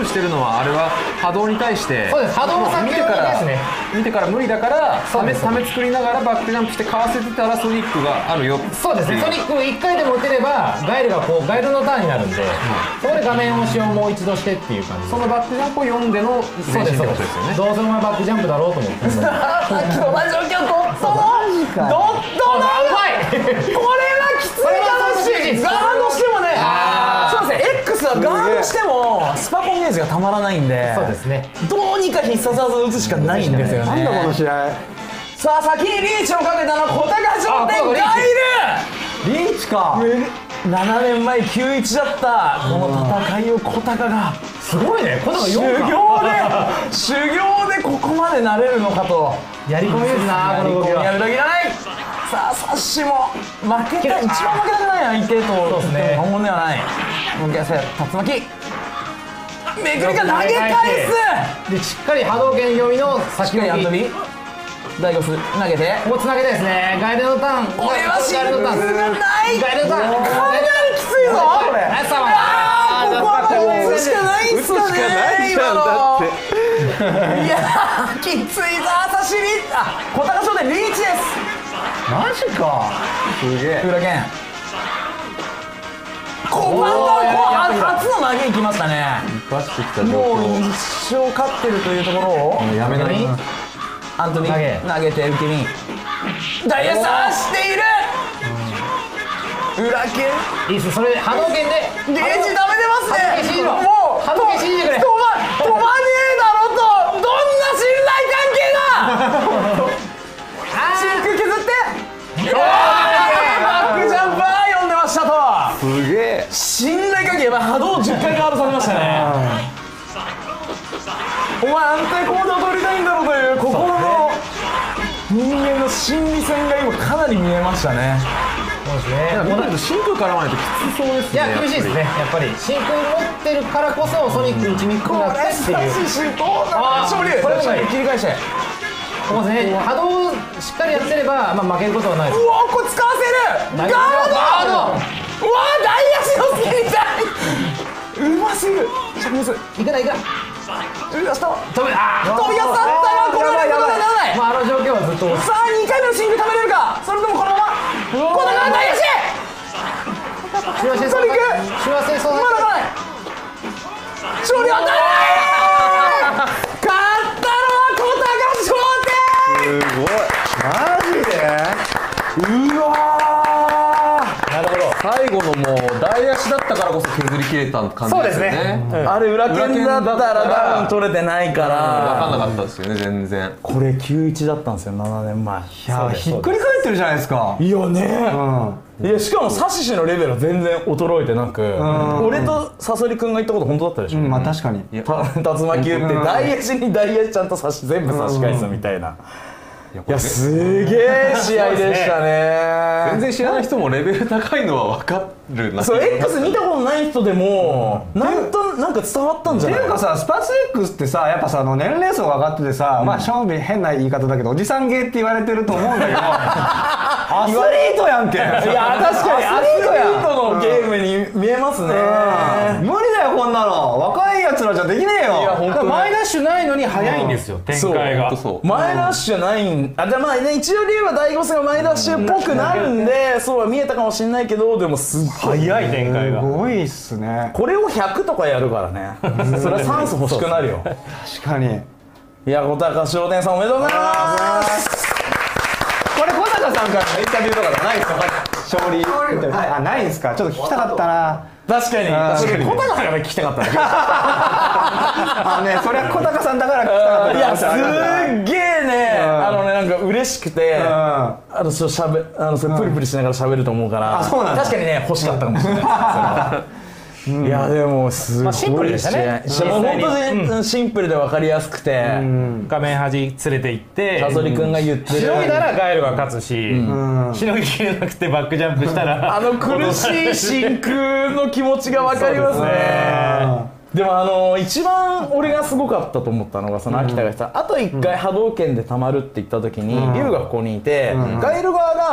プしてるのはあれは波動に対してそうです、波動先読みですね。 見てから無理だからため作りながらバックジャンプしてかわせてたらソニックがあるよ。 そうですね、ソニック1回でも打てればガイルがガイルのターンになるんで、そこで画面押しをもう一度してっていう感じで、 そのバックジャンプを読んでの練習ってことですよね。 どうせお前バックジャンプだろうと思ってさっきと同じ状況、ドットのドットのこれはきつい話。ガードしてもね、そうですね、 X はガードしてもスパコンゲージがたまらないんで、 そうですね、 どうにか必殺技を打つしかないんですよね。 なんだこの試合。 さあ先にリーチをかけたのは小高商店ガイリーチか。 ル。7年前91だったこの戦いを小高がすごいね、この修行でここまでなれるのかと。 やり込みですな、この動きは。 やるだけじゃない。さあサッシも負けた、一番負けたくない相手とそうですね、 本物ではない。もう一回竜巻めぐりが投げ返す。 でしっかり波動拳読みの先やっと読み、 び大悟投げて、 ここつなげたいですね。ガイルのターン、 これはシンクがない。 ガイルのターン、 かなりきついぞこれ。 ナイスサーマン。 ここはもう打つしかないんすかね。今のいやーきついぞ朝尻。小高商店リーチです。 マジか。すげえ。 裏剣小判の初の投げいきましたね。 出してきた状もう況一生勝ってるというところをやめない。 アントニー投げて受け身ダイヤさしている。裏剣いいっす、それ波動拳でゲージダメ出ますね。もう波動拳信じてくれ。 止まねえだろと。どんな信頼関係だ。真空削ってバックジャンパー読んでましたと。 すげえ。 信頼関係、波動10回ガードされましたね。お前安定行動を取りたいんだろうという心の人間の心理戦が今かなり見えましたね。 そうですね。 見てると真空絡まないときつそうですね。 いや厳しいですね、やっぱり真空持ってるからこそソニック打ちにくくなってっていう。 勝利これも切り返してここですね、波動をしっかりやってれば、負けることはないです。 うわこれ使わせるガード。うわ大足のスキリたいうますぎる。 いくないか飛び出した飛び出さったがこれはやばい。 あの状況はずっとさあ2回目のシンク貯めれるか。それともこのままこのまま大足シュワセソニックシュワセそうまだない。勝利はない。勝ったのは小高商店。 すごい。 マジで。 うわなるほど。 最後のもう大足だったからこそ削り切れた感じですよね。 あれ裏剣だったらダウン取れてないか分かんなら。 かったですよね全然。 これ91だったんですよ7年前。 いやひっくり返ってるじゃないですか。 いやねうん。 いやしかもサシシのレベルは全然衰えてなく、俺とサソリ君が言ったこと本当だったでしょ。 まあ確かに。 竜巻打って大足に大足ちゃんと全部差し返すみたいな。いやすげえ試合でしたね。 全然知らない人もレベル高いのは分かるな。 そう X 見たことない人でもなんか伝わったんじゃない。 っていうかさ、スパツ X ってさ、やっぱさ年齢層が上がっててさ、まあ正味変な言い方だけどおじさんゲーって言われてると思うんだけどアスリートやんけ。いや確かにアスリートのゲームに見えますね。 無理だよこんなの。若いやつらじゃできねえよ。 いや本当に前ダッシュないのに早いんですよ、展開が。 そう前ダッシュじゃないん。あじゃあまあね一応理由は大悟さんが前ダッシュっぽくなるんでそうは見えたかもしれないけどでもすっごい早い展開が。 すごいっすね。 これを100とかやるからねそれは酸素欲しくなるよ。 確かに。 いや小高商店さんおめでとうございますこれ小高さんからのインタビューとかないですか。勝利あないんですか。ちょっと聞きたかったな。 確かに確かに小高さんが聞きたかったんだけどあねそれは小高さんだから聞きたかった。 いやすっげえねなんか嬉しくてそれプリプリしながら喋ると思うからそうなんだ。 確かにね欲しかったかもしれないいやでもすごいシンプルでしたね。 もう本当にシンプルで分かりやすくて画面端連れて行ってサソリ君が言ってるしのぎならガエルが勝つし、しのぎきれなくてバックジャンプしたら苦しい真空の気持ちが分かりますね。でも一番俺がすごかったと思ったのがその秋田がさあと1回波動拳でたまるって言った時に龍がここにいてガエル側が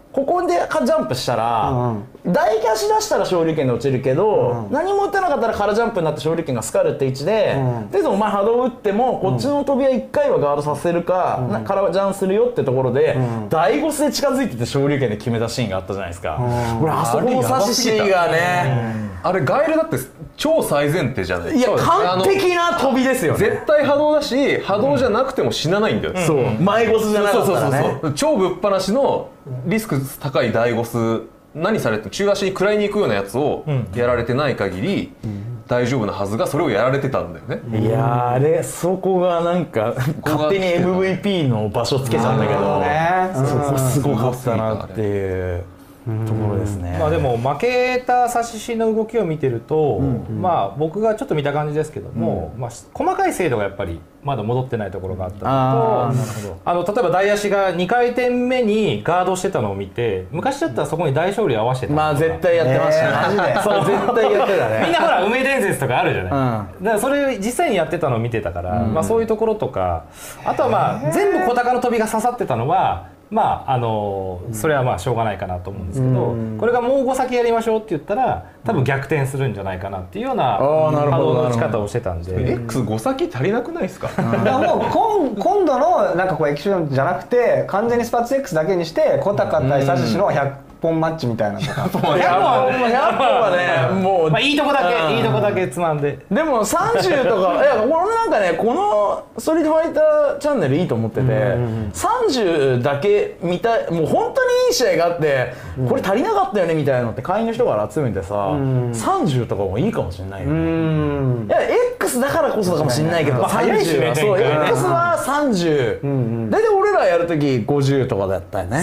ここでジャンプしたら、大足出したら昇竜拳で落ちるけど、何も打ってなかったら空ジャンプになって昇竜拳がスカルって位置で、でお前波動打ってもこっちの飛びは1回はガードさせるか、空ジャンするよってところで、大ゴスで近づいてて昇竜拳で決めたシーンがあったじゃないですか。俺あそこのサシシがね、 あれガエルだって超最前提じゃない。 いや完璧な飛びですよね。 絶対波動だし、波動じゃなくても死なないんだよ。 そう前ゴスじゃなかったらね。 超ぶっ放しのリスク高い大ゴス、何されても中足に食らいに行くようなやつをやられてない限り大丈夫なはずが、それをやられてたんだよね。 いやあれそこがなんか勝手に MVP の場所つけちゃうんだけど、そこすごかったなっていうところですね。 まあでも負けた指し師の動きを見てると、まあ僕がちょっと見た感じですけども、まあ細かい精度がやっぱりまだ戻ってないところがあったのと、例えば大足が2回転目にガードしてたのを見て、昔だったらそこに大勝利合わせてた。 まあ絶対やってましたね。マジで。そう絶対やってたね。 みんなほら梅伝説とかあるじゃない。だからそれ実際にやってたのを見てたから、まあそういうところとか、あとはまあ全部小高の飛びが刺さってたのは。まあそれはまあしょうがないかなと思うんですけど、これがもう5先やりましょうって言ったら多分逆転するんじゃないかなっていうような波動の打ち方をしてたんで、 X5 先足りなくないですか？ もう今度のなんかこうエキシビションじゃなくて、完全にスパッツ X だけにして小高対サシシの100本マッチみたいなとか。 100本はね、もう、 まあいいとこだけつまんで。 でも30とか、いや俺なんかね、このストリートファイターチャンネルいいと思ってて、30だけ見たい、もう本当にいい試合があって、これ足りなかったよねみたいなのって会員の人から集めてさ、30とかもいいかもしれないよね。いや X だからこそかもしれないけど、 早いしね。 そう X は30、大体俺らやるとき50とかだったよね。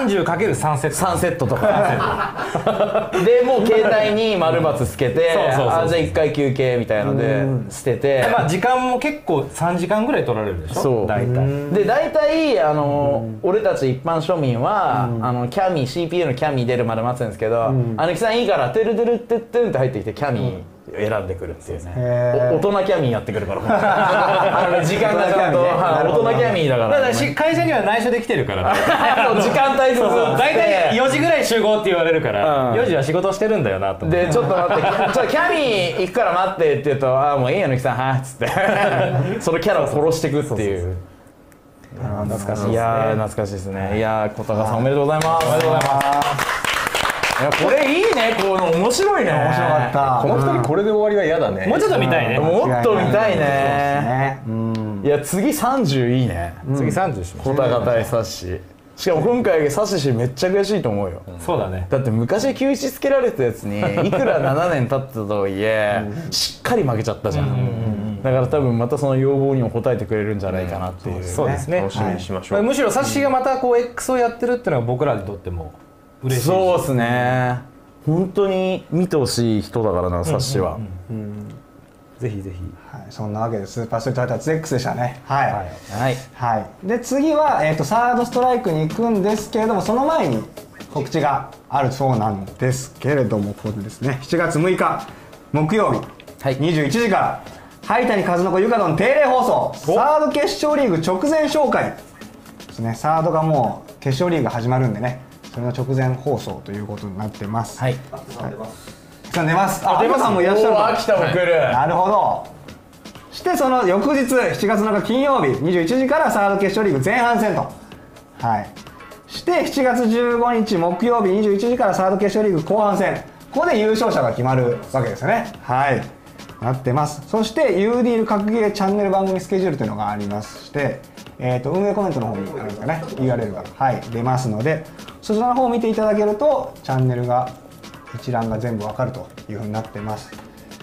30×3 セット。 3セットとかでもう携帯に丸×つけて、じゃあ1回休憩みたいので捨てて、 まあ時間も結構3時間ぐらい取られるでしょ。 そう大体で大体俺たち一般庶民はキャミ CPU のキャミ出るまで待つんですけど、姉貴さんいいからテルテルテッテンって入ってきてキャミ選んでくるっていうね。大人キャミーやってくるから時間がちゃんと大人キャミーだから。 だから会社には内緒で来てるから時間帯ずつ大体4時ぐらい集合って言われるから、4時は仕事してるんだよなと。 でちょっと待ってちょっとキャミー行くから待ってって言うと、ああもういいよぬきさんはっつってそのキャラを殺していくっていう。 懐かしいですね。 いや懐かしいですね。いや小高さんおめでとうございます。おめでとうございます。いやこれいいね、この面白いね。 面白かった。 この2人これで終わりは嫌だね。 もうちょっと見たいね。 もっと見たいね。いや次30いいね。 次30しましょう。 小高対サッシ。しかも今回サッシめっちゃ悔しいと思うよ。 そうだね。 だって昔休止つけられたやつにいくら7年経ったとはいえしっかり負けちゃったじゃん。だから多分またその要望にも応えてくれるんじゃないかなっていう。 そうですね。 楽しみにしましょう。 むしろサッシがまたこう X をやってるっていうのは僕らにとっても嬉しい。 そうですね。本当に見てほしい人だからな、サッシは。 ぜひぜひ。 そんなわけでスーパーストリートファイター 2X でしたね。 はい。 で次はサードストライクに行くんですけれども、その前に告知があるそうなんですけれども、ここでですね、7月6日木曜日、21時から灰谷和の子ゆかどん定例放送、サード決勝リーグ直前紹介ですね。サードがもう決勝リーグが始まるんでね、それの直前放送ということになってます。はい。さん出ます。あ、秋田さんもいらっしゃると。 秋田も来る。 なるほど。してその翌日7月7日金曜日21時からサード決勝リーグ前半戦と。はい。して7月15日木曜日21時からサード決勝リーグ後半戦。ここで優勝者が決まるわけですよね。はい。なってます。そして U ディール格ゲーチャンネル番組スケジュールというのがありまして、運営コメントの方にあるんですかね、URL が、はい、出ますので、そちらの方を見ていただけるとチャンネルが一覧が全部わかるというふうになってます。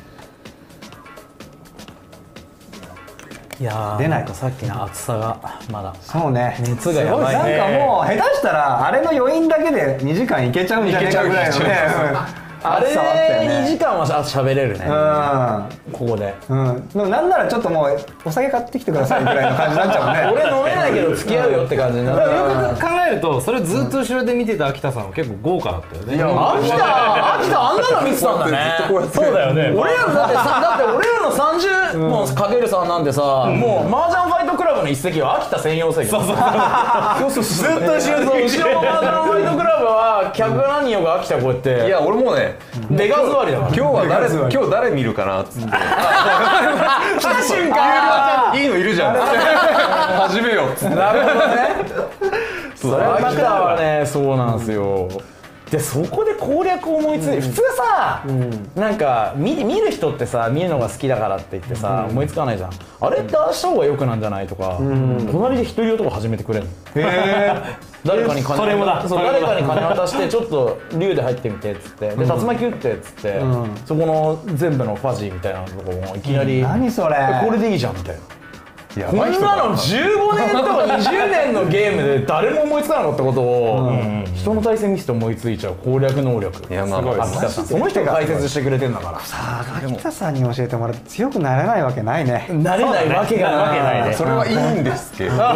いや出ないかさっきの暑さがまだそうね、 熱がやばいね。 なんかもう下手したらあれの余韻だけで2時間いけちゃうんじゃないかぐらいのねあれ2時間は喋れるね。ここで。 なんならちょっともうお酒買ってきてくださいぐらいの感じになっちゃうもんね。 俺飲めないけど付き合うよって感じになる。 よく考えるとそれずっと後ろで見てた秋田さんは結構豪華だったよね。 いや秋田あんなの見てたんだね。 そうだよね。 俺らだって俺らの30もうかける3なんてさ、もう麻雀ファイトクラブブの一席は秋田専用席。そうそうそう。ずっと後ろのマードのファイトクラブは客が何人よか秋田こうやって。 いや俺もね出川座りだから。 今日誰見るかなっつって。来た瞬間いいのいるじゃん。始めようっつって。 なるほどね。それは秋田はねそうなんですよ。でそこで攻略を思いついて、普通さ、なんか見る人ってさ見るのが好きだからって言ってさ、思いつかないじゃん。あれってああした方がよくなんじゃないとか、隣で一人男始めてくれるの。誰かに金渡してちょっと竜で入ってみてっつってで竜巻打ってっつって、そこの全部のファジーみたいなとこもいきなり何それこれでいいじゃんみたいな。こんなの15年とか20年のゲームで誰も思いつかなかったことを人の対戦見せて思いついちゃう攻略能力。 いやまあ秋田さんその人が解説してくれてんだから。 さあ秋田さんに教えてもらって強くなれないわけないね。 なれないわけがないね。 それはいいんですけどや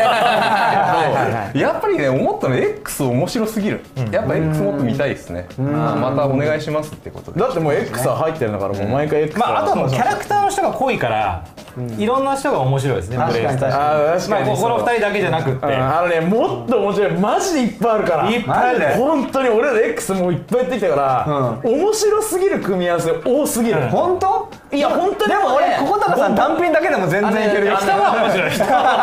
っぱりね思ったの X 面白すぎる。やっぱ X もっと見たいですね。またお願いしますってことで。 だってもう X は入ってるんだからもう毎回 X あとはもうキャラクターの人が濃いからいろんな人が面白いですね。 確かに確かに。 この2人だけじゃなくってもっと面白いマジでいっぱいあるから。 いっぱいあるね。 本当に俺ら X もいっぱいやってきたから面白すぎる組み合わせ多すぎる。 本当？ いや本当にでも俺小高さん単品だけでも全然いけるよ。 人は面白い。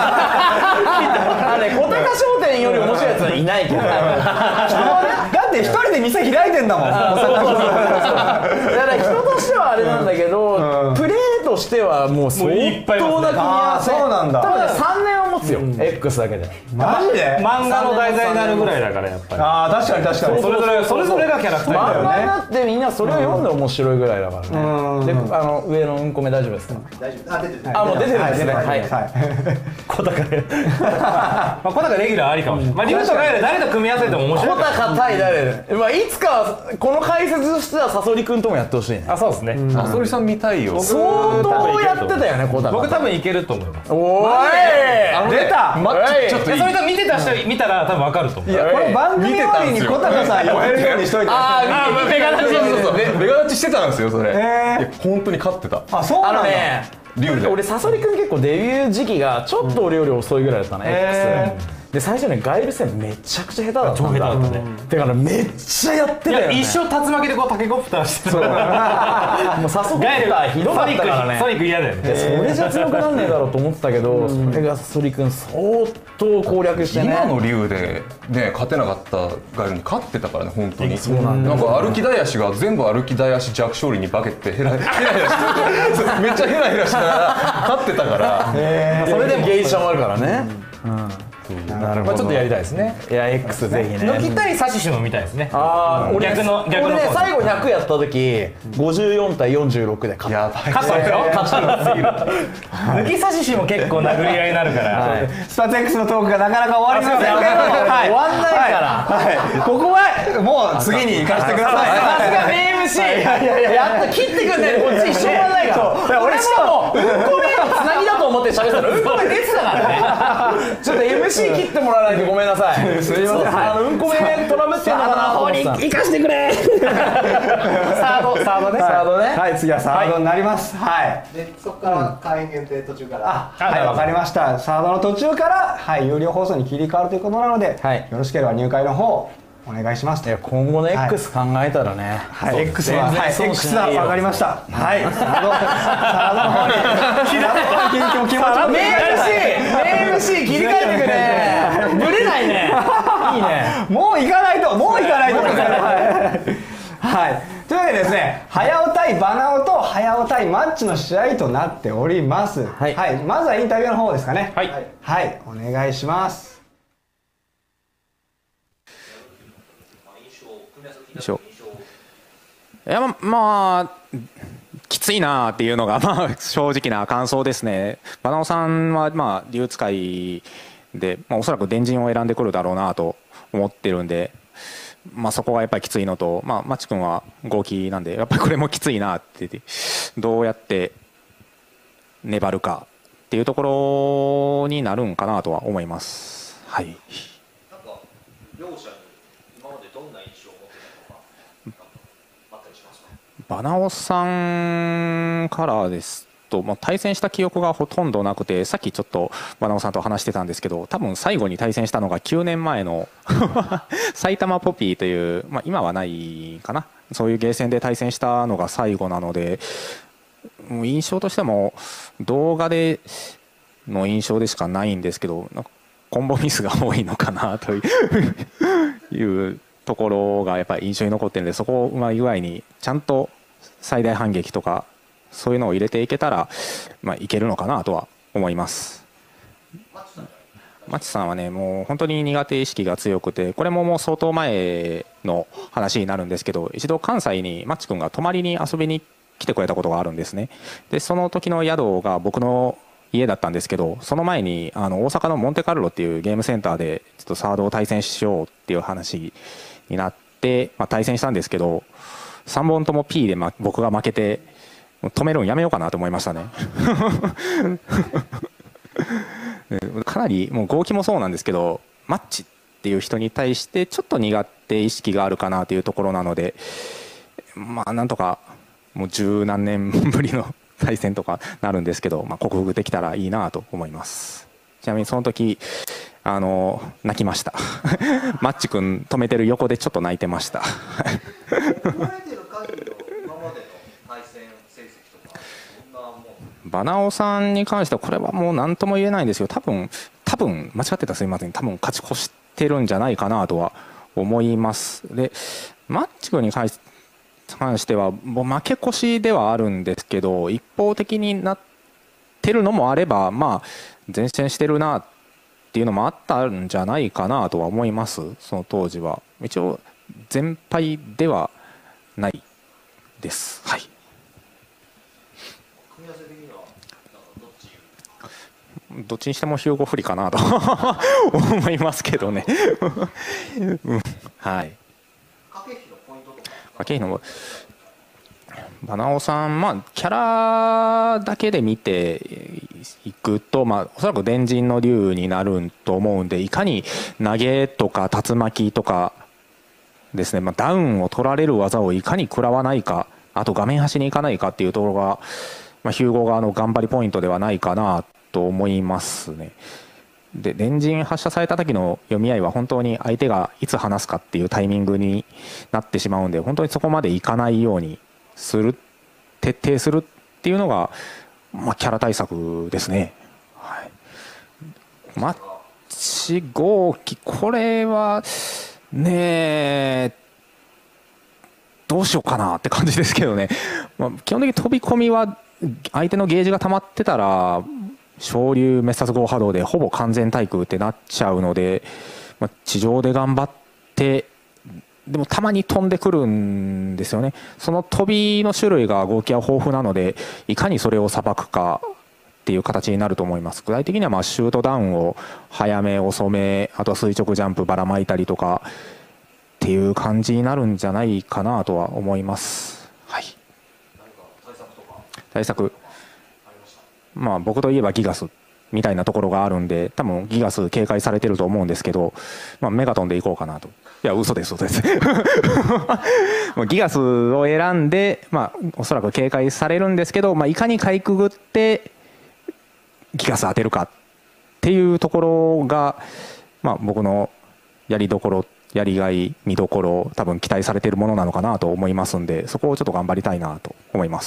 小高商店より面白いやつはいないけど。 だって一人で店開いてんだもん。 だから人としてはあれなんだけどプレーとしてはもう相当な組み合わせ。 そうなんだ。 多分ね3年は持つよ X だけで。 マジで？ 漫画の題材になるぐらいだからやっぱり。 ああ確かに確かに。 それぞれがキャラクターだよね。 漫画になってみんなそれを読んで面白いぐらいだからね。で上のうんこ目大丈夫ですか？ 大丈夫。あ、出てる。 もう出てるんですね。はい。 小高で。小高レギュラーありかもしれない。リュウとガイル誰と組み合わせても面白い。 小高対誰？いつかこの解説してはサソリ君ともやってほしいね。 あ、そうですね。 サソリさん見たいよ。 相当やってたよね小高。 僕多分いけると思います。 おーい。 出た。 ちょっといい。 それと見てた人見たら多分わかると思う。 これ番組終わりに小高さん呼べるようにしといて。 ベガ立ちしてたんですよそれ。いや本当に勝ってた。 あ、そうなんだ。 俺サソリ君結構デビュー時期がちょっと俺より遅いぐらいだったの X で最初ねガイル戦めちゃくちゃ下手だったんだ。だからめっちゃやってたよね。 一生竜巻でこうタケコプターしてた。 もうサソリクターひどかったからね。 ソニック嫌だよね。 それじゃ強くなんねえだろうと思ってたけどそれがサソリ君相当攻略してね。 今の竜でね勝てなかったガイルに勝ってたからね本当に。 そうなんだ。 なんか歩き台足が全部歩き台足弱勝利に化けてヘラヘラしてめっちゃヘラヘラしながら勝ってたから。 それでもゲイシャもあるからね。 なるほど。ちょっとやりたいですね。 いや X ぜひね。 抜きたいサシシも見たいですね。 俺ね最後100やった時54対46で勝った。 やばい。 勝ったでしょ。勝ったすぎる。抜きサシシも結構殴り合いになるから。 スパツ X のトークがなかなか終わりませんけど、終わんないからここはもう次に行かせてください。 さすが BMC やっと切ってくんないこっち一緒もらわないから俺しかもうんこ目のつなぎだと思って喋ったらうんこ目出てたからね。ちょっと MC 切ってもらわないとごめんなさい。すいません。うんこ目トラブってんのかなと思ってた。 行かしてくれ。 サードね。 はい、次はサードになります。はい。 で、そこから会員限定途中から。 はい、わかりました。サードの途中からはい有料放送に切り替わるということなので、よろしければ入会の方お願いします。 今後の X 考えたらね。 はい、X ははい X はわかりました。はい。サードの方に気持ちを名 MC 切り替えてくれ。ぶれないね。いいね。 もう行かないと。はい。というわけでですね、早尾対バナオと早尾対マッチの試合となっております。はい。まずはインタビューの方ですかね。はい。はい。お願いします。 いやまあきついなっていうのがまあ正直な感想ですね。バナオさんはまあ竜使いで、おそらく電人を選んでくるだろうなと思ってるんで、そこがやっぱりきついのと、マッチ君は合気なんでやっぱりこれもきついなってどうやって粘るかっていうところになるんかなとは思います。はい。なんか両者に今までどんな印象を持ってたのかあったりしますか？バナオさんからですともう対戦した記憶がほとんどなくて、さっきちょっと和直さんと話してたんですけど、多分最後に対戦したのが9年前の埼玉ポピーという、今はないかな、そういうゲーセンで対戦したのが最後なので、もう印象としても動画での印象でしかないんですけど、なんかコンボミスが多いのかなというところがやっぱり印象に残ってるんで、そこをうまい具合にちゃんと最大反撃とかそういうのを入れていけたら、いけるのかなとは思います。マッチさんはね、もう本当に苦手意識が強くて、これももう相当前の話になるんですけど、一度関西にマッチ君が泊まりに遊びに来てくれたことがあるんですね。でその時の宿が僕の家だったんですけど、その前に大阪のモンテカルロっていうゲームセンターでちょっとサードを対戦しようっていう話になって、対戦したんですけど、3本とも P で、僕が負けて止めるのやめようかなと思いましたねかなりもう号泣もそうなんですけど、マッチっていう人に対してちょっと苦手意識があるかなというところなので、なんとかもう十何年ぶりの対戦とかなるんですけど、克服できたらいいなと思います。ちなみにその時泣きましたマッチ君止めてる横でちょっと泣いてましたバナオさんに関してはこれはもう何とも言えないんですけど、多分間違ってたらすみません、多分勝ち越してるんじゃないかなとは思います。でマッチ君に関してはもう負け越しではあるんですけど、一方的になってるのもあれば、前線してるなっていうのもあったんじゃないかなとは思います。その当時は一応全敗ではないです。はい。どっちにしてもヒューゴ不利かなと思いますけどねはい。駆け引きのバナオさん、キャラだけで見ていくと、おそらく電人の竜になると思うんで、いかに投げとか竜巻とかですね、ダウンを取られる技をいかに食らわないか、あと画面端に行かないかっていうところが、ヒューゴ側の頑張りポイントではないかなと思いますね。で電人発射された時の読み合いは本当に相手がいつ離すかっていうタイミングになってしまうんで、本当にそこまでいかないようにする、徹底するっていうのが、キャラ対策ですね。はい、マッチ号機、これはねどうしようかなって感じですけどね、基本的に飛び込みは相手のゲージが溜まってたら昇竜滅殺号波動でほぼ完全対空ってなっちゃうので、地上で頑張って、でもたまに飛んでくるんですよね。その飛びの種類が合計は豊富なので、いかにそれをさばくかっていう形になると思います。具体的にはシュートダウンを早め遅め、あとは垂直ジャンプばらまいたりとかっていう感じになるんじゃないかなとは思います。はい。対策、僕といえばギガスみたいなところがあるんで、多分ギガス警戒されてると思うんですけど、メガトンでいこうかなと。いや嘘ですギガスを選んで、おそらく警戒されるんですけど、いかにかいくぐってギガス当てるかっていうところが、僕のやりどころ、やりがい、見どころ、多分期待されているものなのかなと思いますんで、そこをちょっと頑張りたいなと思います。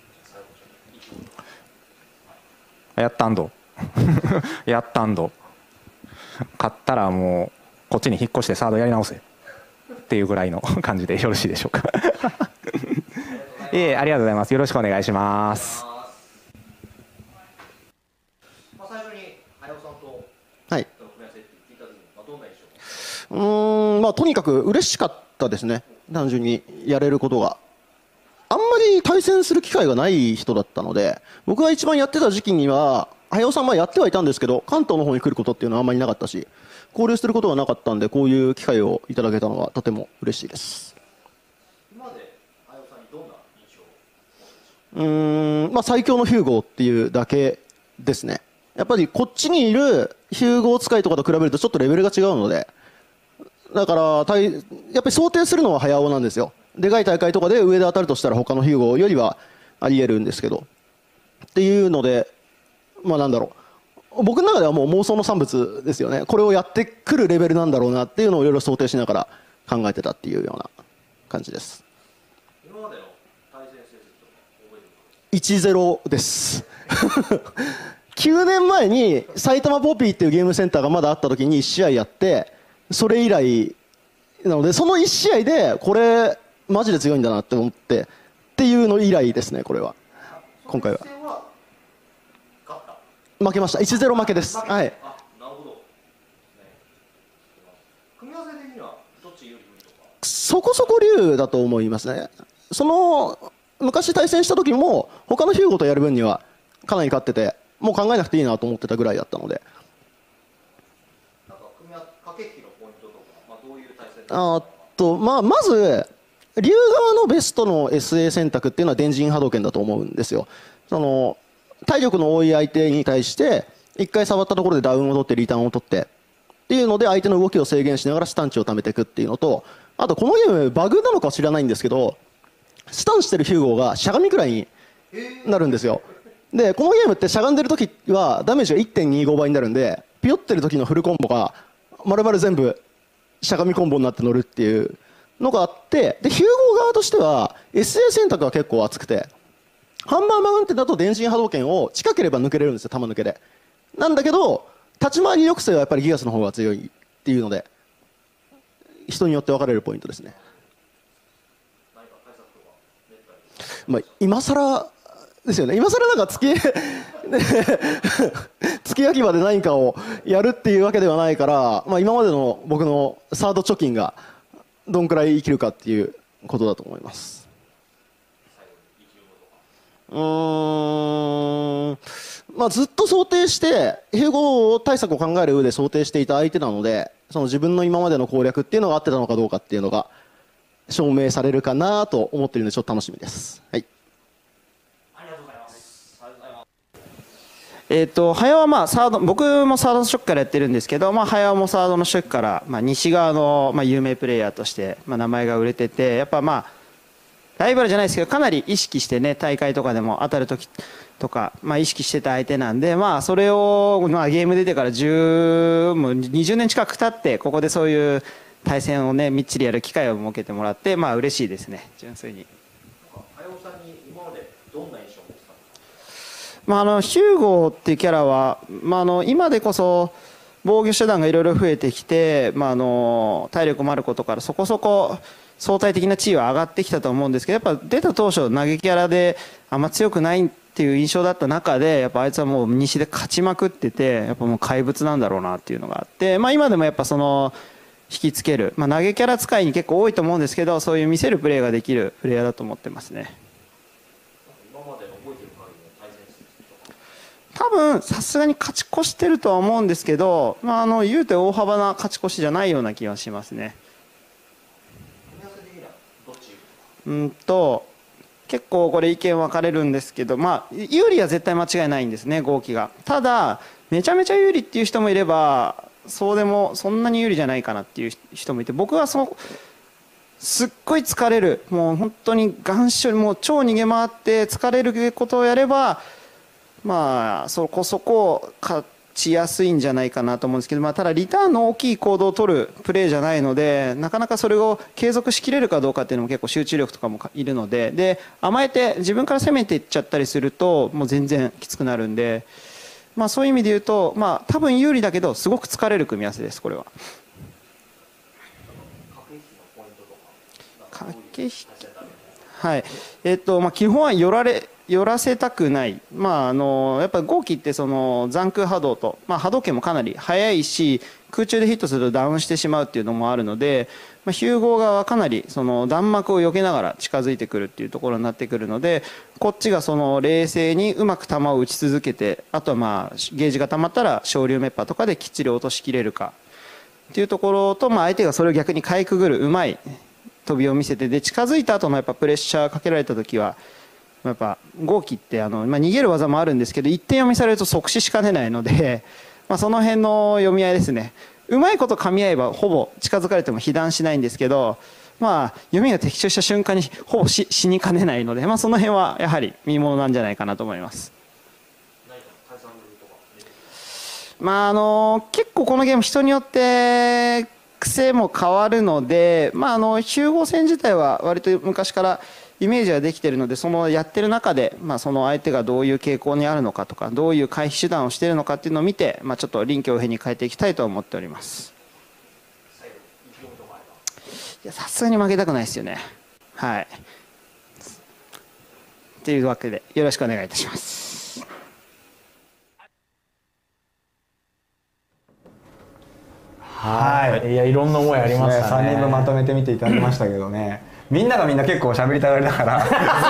やったんどやったんど勝ったらもうこっちに引っ越してサードやり直せっていうぐらいの感じでよろしいでしょうかありがとうございます。よろしくお願いします。 最初に早尾さんとはい、 組み合わせって聞いた時にどんな印象？ とにかく嬉しかったですね。単純にやれることがあんまり対戦する機会がない人だったので、僕が一番やってた時期には早尾さんはやってはいたんですけど、関東の方に来ることっていうのはあんまりなかったし、交流することがなかったんで、こういう機会をいただけたのはとても嬉しいです。 今まで早尾さんにどんな印象を持ってま最強のヒューゴーっていうだけですね。やっぱりこっちにいるヒューゴー使いとかと比べるとちょっとレベルが違うので、だからやっぱり想定するのは早尾なんですよ。でかい大会とかで上で当たるとしたら他のヒューゴーよりはありえるんですけど、 っていうので、まあなんだろう、僕の中ではもう妄想の産物ですよね。これをやってくるレベルなんだろうなっていうのをいろいろ想定しながら考えてたっていうような感じです。 今までの対戦成績とか覚えてる 1-0です。9年前に埼玉ポピーっていうゲームセンターがまだあった時に1試合やって、それ以来なので、その1試合でこれマジで強いんだなって思ってっていうの以来ですね。これは今回は負けました。1-0負けです。はい。 なるほど。組み合わせ的にはどっち有利とか。 そこそこ龍だと思いますね。その昔対戦した時も他のヒューゴとやる分にはかなり勝ってて、もう考えなくていいなと思ってたぐらいだったので。 なんか駆け引きのポイントとか、まあどういう対戦。 まず龍側のベストの SA 選択っていうのは電磁波動拳だと思うんですよ。その体力の多い相手に対して一回触ったところでダウンを取ってリターンを取ってっていうので相手の動きを制限しながらスタン値を貯めていくっていうのと、あとこのゲームバグなのか知らないんですけど、スタンしてるヒューゴがしゃがみくらいになるんですよ。でこのゲームってしゃがんでる時はダメージが 1.25 倍になるんで、ピヨってる時のフルコンボが丸々全部しゃがみコンボになって乗るっていうのがあって、でヒューゴ側としては SA 選択が結構熱くて、ハンマーマウンテンだと電信波動拳を近ければ抜けれるんですよ、弾抜けで。なんだけど立ち回り抑制はやっぱりギガスの方が強いっていうので、人によって分かれるポイントですね。まあ今更ですよね。今更なんか月焼き場で何かをやるっていうわけではないから、まあ、今までの僕のサード貯金がどんくらい生きるかっていうことだと思います。まあ、ずっと想定して併合対策を考える上で想定していた相手なので、その自分の今までの攻略っていうのが合ってたのかどうかっていうのが証明されるかなと思っているので、ちょっと楽しみです。はい。 早はまあサード、僕もサードの初期からやってるんですけど、まあ、早もサードの初期から、まあ、西側のまあ有名プレイヤーとして、まあ、名前が売れてて、やっぱまあライバルじゃないですけどかなり意識してね、大会とかでも当たる時とか、まあ、意識してた相手なんで、まあ、それを、まあ、ゲーム出てからもう20年近く経ってここでそういう対戦をねみっちりやる機会を設けてもらって、まあ嬉しいですね、純粋に。 早尾さんに今までどんな印象を持ってたんですか。 まあ、ヒューゴっていうキャラは、まあ、今でこそ防御手段がいろいろ増えてきて、まあ、体力もあることからそこそこ相対的な地位は上がってきたと思うんですけど、やっぱ出た当初投げキャラであんま強くないっていう印象だった中で、やっぱあいつはもう西で勝ちまくってて、やっぱもう怪物なんだろうなっていうのがあって、まあ、今でもやっぱその引きつける、まあ、投げキャラ使いに結構多いと思うんですけど、そういう見せるプレーができるプレイヤーだと思ってますね。多分さすがに勝ち越してるとは思うんですけど、まあ、言うて大幅な勝ち越しじゃないような気がしますね。結構これ意見分かれるんですけど、まあ、有利は絶対間違いないんですね、豪輝が。ただめちゃめちゃ有利っていう人もいれば、そうでもそんなに有利じゃないかなっていう人もいて、僕はすっごい疲れる、もう本当に眼種もう超逃げ回って疲れることをやれば、まあそこそこ勝ちやすいんじゃないかなと思うんですけど、まあ、ただリターンの大きい行動を取るプレーじゃないので、なかなかそれを継続しきれるかどうかっていうのも結構集中力とかもいるので、で甘えて自分から攻めていっちゃったりするともう全然きつくなるんで、まあ、そういう意味で言うと、まあ、多分有利だけどすごく疲れる組み合わせです、これは。駆け引き、はい、まあ、基本は寄らせたくない、まあ、やっぱり豪輝ってその残空波動と、まあ、波動拳もかなり速いし、空中でヒットするとダウンしてしまうっていうのもあるので、まあ、ヒューゴ側はかなりその弾幕を避けながら近づいてくるっていうところになってくるので、こっちがその冷静にうまく球を打ち続けて、あとはまあゲージが溜まったら昇竜メッパとかできっちり落としきれるかっていうところと、まあ、相手がそれを逆にかいくぐるうまい飛びを見せて、で近づいた後のやっぱプレッシャーかけられた時はやっぱ豪輝ってまあ、逃げる技もあるんですけど、一点読みされると即死しかねないので、まあ、その辺の読み合いですね。うまいこと噛み合えばほぼ近づかれても被弾しないんですけど、まあ、読みが的中した瞬間にほぼ死にかねないので、まあ、その辺はやはり見ものなんじゃないかなと思います。 結構このゲーム人によって癖も変わるので、集合戦自体は割と昔からイメージができているので、そのやってる中で、その相手がどういう傾向にあるのかとか、どういう回避手段をしているのかっていうのを見て、ちょっと臨機応変に変えていきたいと思っております。いや、さすがに負けたくないですよね。はい。というわけでよろしくお願いいたします。 はい、 いや、いろんな思いありましたね。 3人分まとめてみていただきましたけどね、みんながみんな結構喋りたがりだから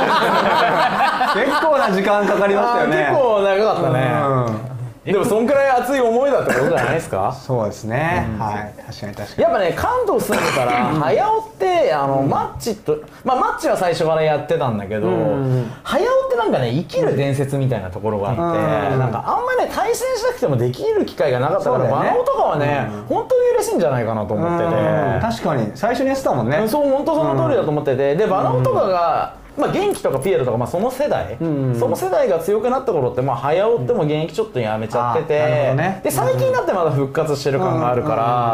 結構な時間かかりましたよね。 結構長かったね。でもそんくらい熱い思いだったことじゃないですか。 そうですね、はい、確かに確かに。 やっぱね、関東住んでたら早尾ってマッチと、マッチは最初からやってたんだけど、早尾ってなんかね、生きる伝説みたいなところがあって、なんかあんまりね、対戦しなくてもできる機会がなかったから、バナオとかはね、本当に嬉しいんじゃないかなと思ってて。 確かに最初にやってたもんね。 そう、本当その通りだと思ってて、でバナオとかが元気とかピエロとか、その世代が強くなった頃って、早尾っても現役ちょっとやめちゃってて、で最近になってまだ復活してる感があるから、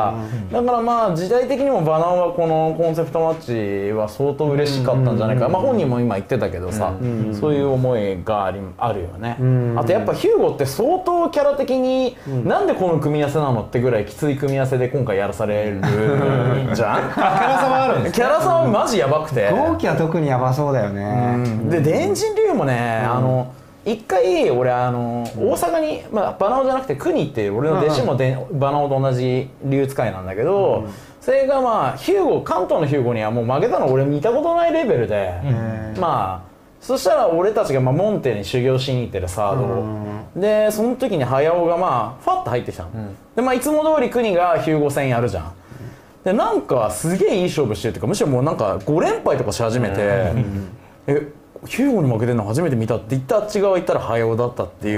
だから時代的にもバナオはこのコンセプトマッチは相当嬉しかったんじゃないか、本人も今言ってたけどさ、そういう思いがあるよね。あとやっぱヒューゴって相当キャラ的に、なんでこの組み合わせなのってぐらいきつい組み合わせで今回やらされるじゃん。キャラ差はあるんです。キャラ差はマジやばくて、 同期は特にやばそうだよね。 で電人流もね、一回俺大阪に、バナオじゃなくてクニって俺の弟子もバナオと同じ竜使いなんだけど、それがヒューゴ、関東のヒューゴにはもう負けたの俺見たことないレベルで、そしたら俺たちがモンテに修行しに行ってるサードで、その時に早尾がファッと入ってきたの、でいつも通りクニがヒューゴ戦やるじゃん。でなんかすげえいい勝負してるっていうか、むしろもうなんか5連敗とかし始めて、ヒューゴに負けてるの初めて見たって言ってあっち側行ったら早尾だったっていう。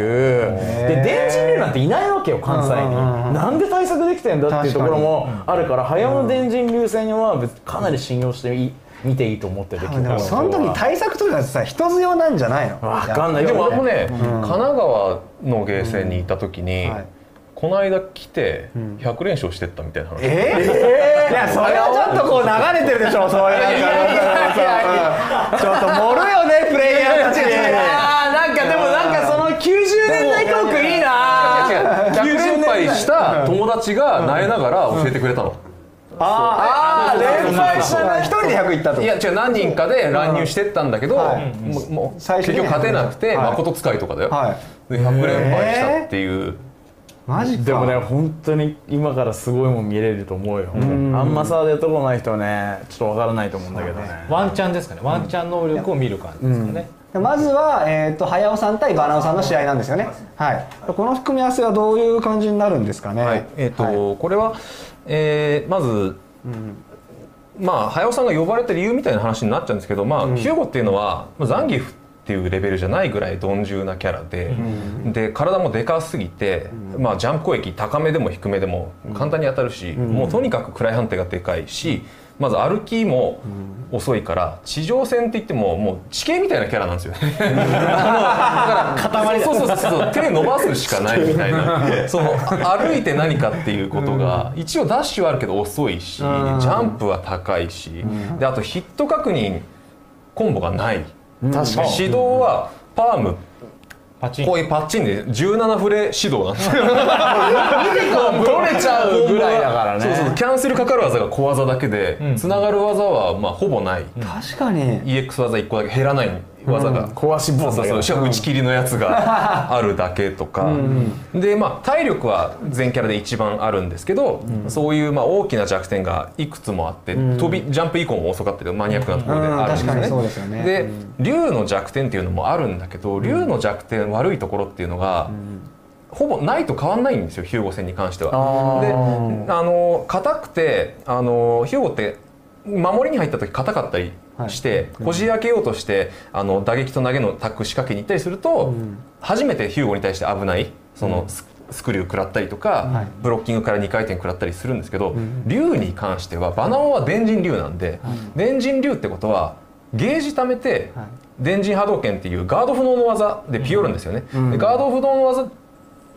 で電人流なんていないわけよ関西に。なんで対策できてんだっていうところもあるから、早尾の電人流戦はかなり信用して見ていいと思ってて、 でもその時対策とかさ人強なんじゃないの。 分かんない。 でも俺もね、神奈川のゲーセンに行った時に、この間来て100連勝してったみたいな話。 いやそれはちょっとこう流れてるでしょ、そういうちょっと盛るよねプレイヤーたち。 なんかでもなんかその90年代トークいいな。 100連敗した友達が苗ながら教えてくれたの。 連敗した。一人で100いったと。 いや違う、何人かで乱入してったんだけど、もう結局勝てなくて誠使いとかだよ。で100連敗したっていう。 マジか。 でもね、本当に今からすごいもん見れると思うよ。あんまさ出てこない人はね、ちょっとわからないと思うんだけどね。 ワンチャンですかね。ワンチャン能力を見る感じですかね。 まずは早尾さん対バナオさんの試合なんですよね。はい。この組み合わせはどういう感じになるんですかね。 はい。これはまず早尾さんが呼ばれた理由みたいな話になっちゃうんですけど、ヒューゴっていうのはザンギフっていうレベルじゃないぐらい鈍重なキャラで、体もでかすぎて、ジャンプ攻撃高めでも低めでも簡単に当たるし、もうとにかく暗い判定がでかいし、まず歩きも遅いから、地上戦って言ってももう地形みたいなキャラなんですよ。だから塊、そう手伸ばすしかないみたいな。その歩いて何かっていうことが、一応ダッシュはあるけど遅いし、ジャンプは高いし、であとヒット確認コンボがない。確かに指導はパームこういうパッチンで17フレ指導なんですよ。 取れちゃうぐらいだからね。 そうキャンセルかかる技が小技だけで、つながる技はほぼない。 確かに EX 技1個だけ減らない技が、 壊しボスだけど、 しかも打ち切りのやつがあるだけとかで、体力は全キャラで一番あるんですけど、そういう大きな弱点がいくつもあって、ジャンプ以降も遅かったりマニアックなところであるんですね。で竜の弱点っていうのもあるんだけど、竜の弱点悪いところっていうのがほぼないと変わんないんですよ、ヒューゴ戦に関しては。で硬くてヒューゴって守りに入った時硬かったりして、こじ開けようとして打撃と投げのタック仕掛けに行ったりすると、初めてヒューゴに対して危ないそのスクリュー食らったりとか、ブロッキングから2回転食らったりするんですけど、竜に関してはバナオは電人竜なんで、電人竜ってことはゲージ貯めて電人波動拳っていうガード不能の技でピヨるんですよね。でガード不能の技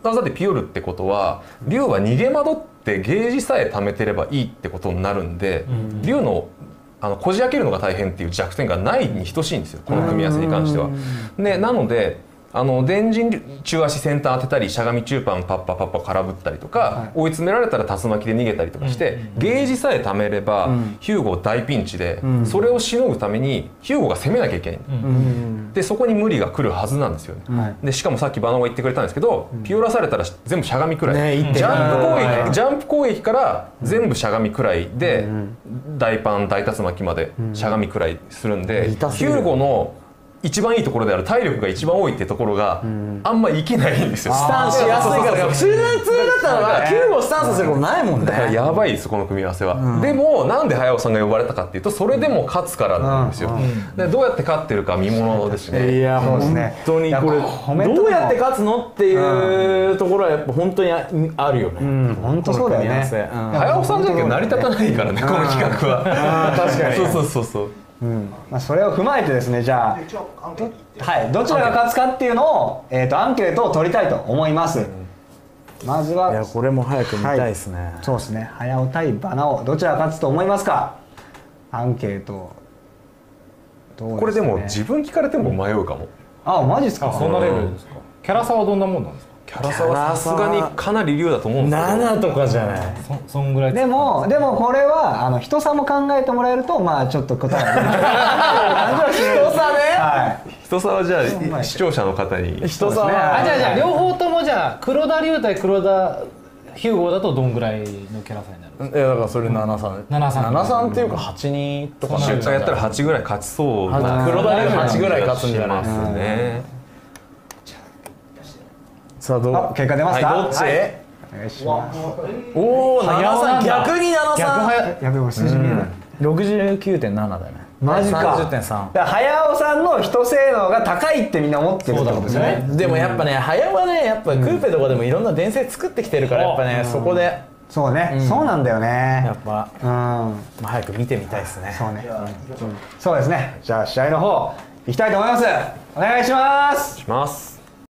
技でピヨルってことは竜は逃げ惑ってゲージさえ貯めてればいいってことになるんで、竜のこじ開けるのが大変っていう弱点がないに等しいんですよ、この組み合わせに関しては。でなので電人中足先端当てたりしゃがみ中パンパッパパッパ空振ったりとか、追い詰められたら竜巻で逃げたりとかして、ゲージさえ貯めれば、ヒューゴ大ピンチで、それをしのぐためにヒューゴが攻めなきゃいけない、でそこに無理が来るはずなんですよね。でしかもさっきバナオが言ってくれたんですけど、ピオラされたら全部しゃがみくらい、ジャンプ攻撃から全部しゃがみくらいで、大パン大竜巻までしゃがみくらいするんで、ヒューゴの一番いいところである体力が一番多いってところがあんま生きないんですよ。 スタンしやすいから。集団通だったら9号スタンスすることないもんね。 だからやばいですこの組み合わせは。でもなんで早尾さんが呼ばれたかっていうと、それでも勝つからなんですよ。でどうやって勝ってるか見ものですね。 いや本当にこれどうやって勝つのっていうところはやっぱ本当にあるよね。 本当そうだよね。 早尾さんじゃなきゃ成り立たないからね、この企画は。 確かに。 そう。 それを踏まえてですね、じゃあ、はい、どちらが勝つかっていうのを、アンケートを取りたいと思います。まずは、 いやこれも早く見たいですね。 そうですね、早尾対バナオ、どちらが勝つと思いますか。アンケートどうですかね。 これでも自分聞かれても迷うかも。 あ、マジですか。 そんなレベルですか。キャラ差はどんなもんなんですか。 キャラ差はさすがにかなり竜だと思うんですけど、 7とかじゃない。 そんぐらいでもこれは人差も考えてもらえると、まあちょっと答え人差ね。 はい。 人差はじゃあ視聴者の方に。 人差はじゃあ両方ともじゃあ黒田龍対黒田ヒューゴだとどんぐらいのキャラ差になる。 いやだからそれ7-3っていうか8-2とか出荷やったら8ぐらい勝ちそうな。 黒田龍8ぐらい勝つんじゃないですかね。 さあどう結果出ますか。 どっち。 お願いします。 おお7-3、逆に7-3。 やべえ、数字見えない。 69.7だよね。 マジか。 30.3。 早尾さんの人性能が高いってみんな思ってるってことですね。 でもやっぱね、早尾はね、やっぱクーペとかでもいろんな伝説作ってきてるから、やっぱね、そこで。 そうね、そうなんだよね。 やっぱ、早く見てみたいですね。 そうね。そうですね。じゃあ試合の方行きたいと思います。お願いします。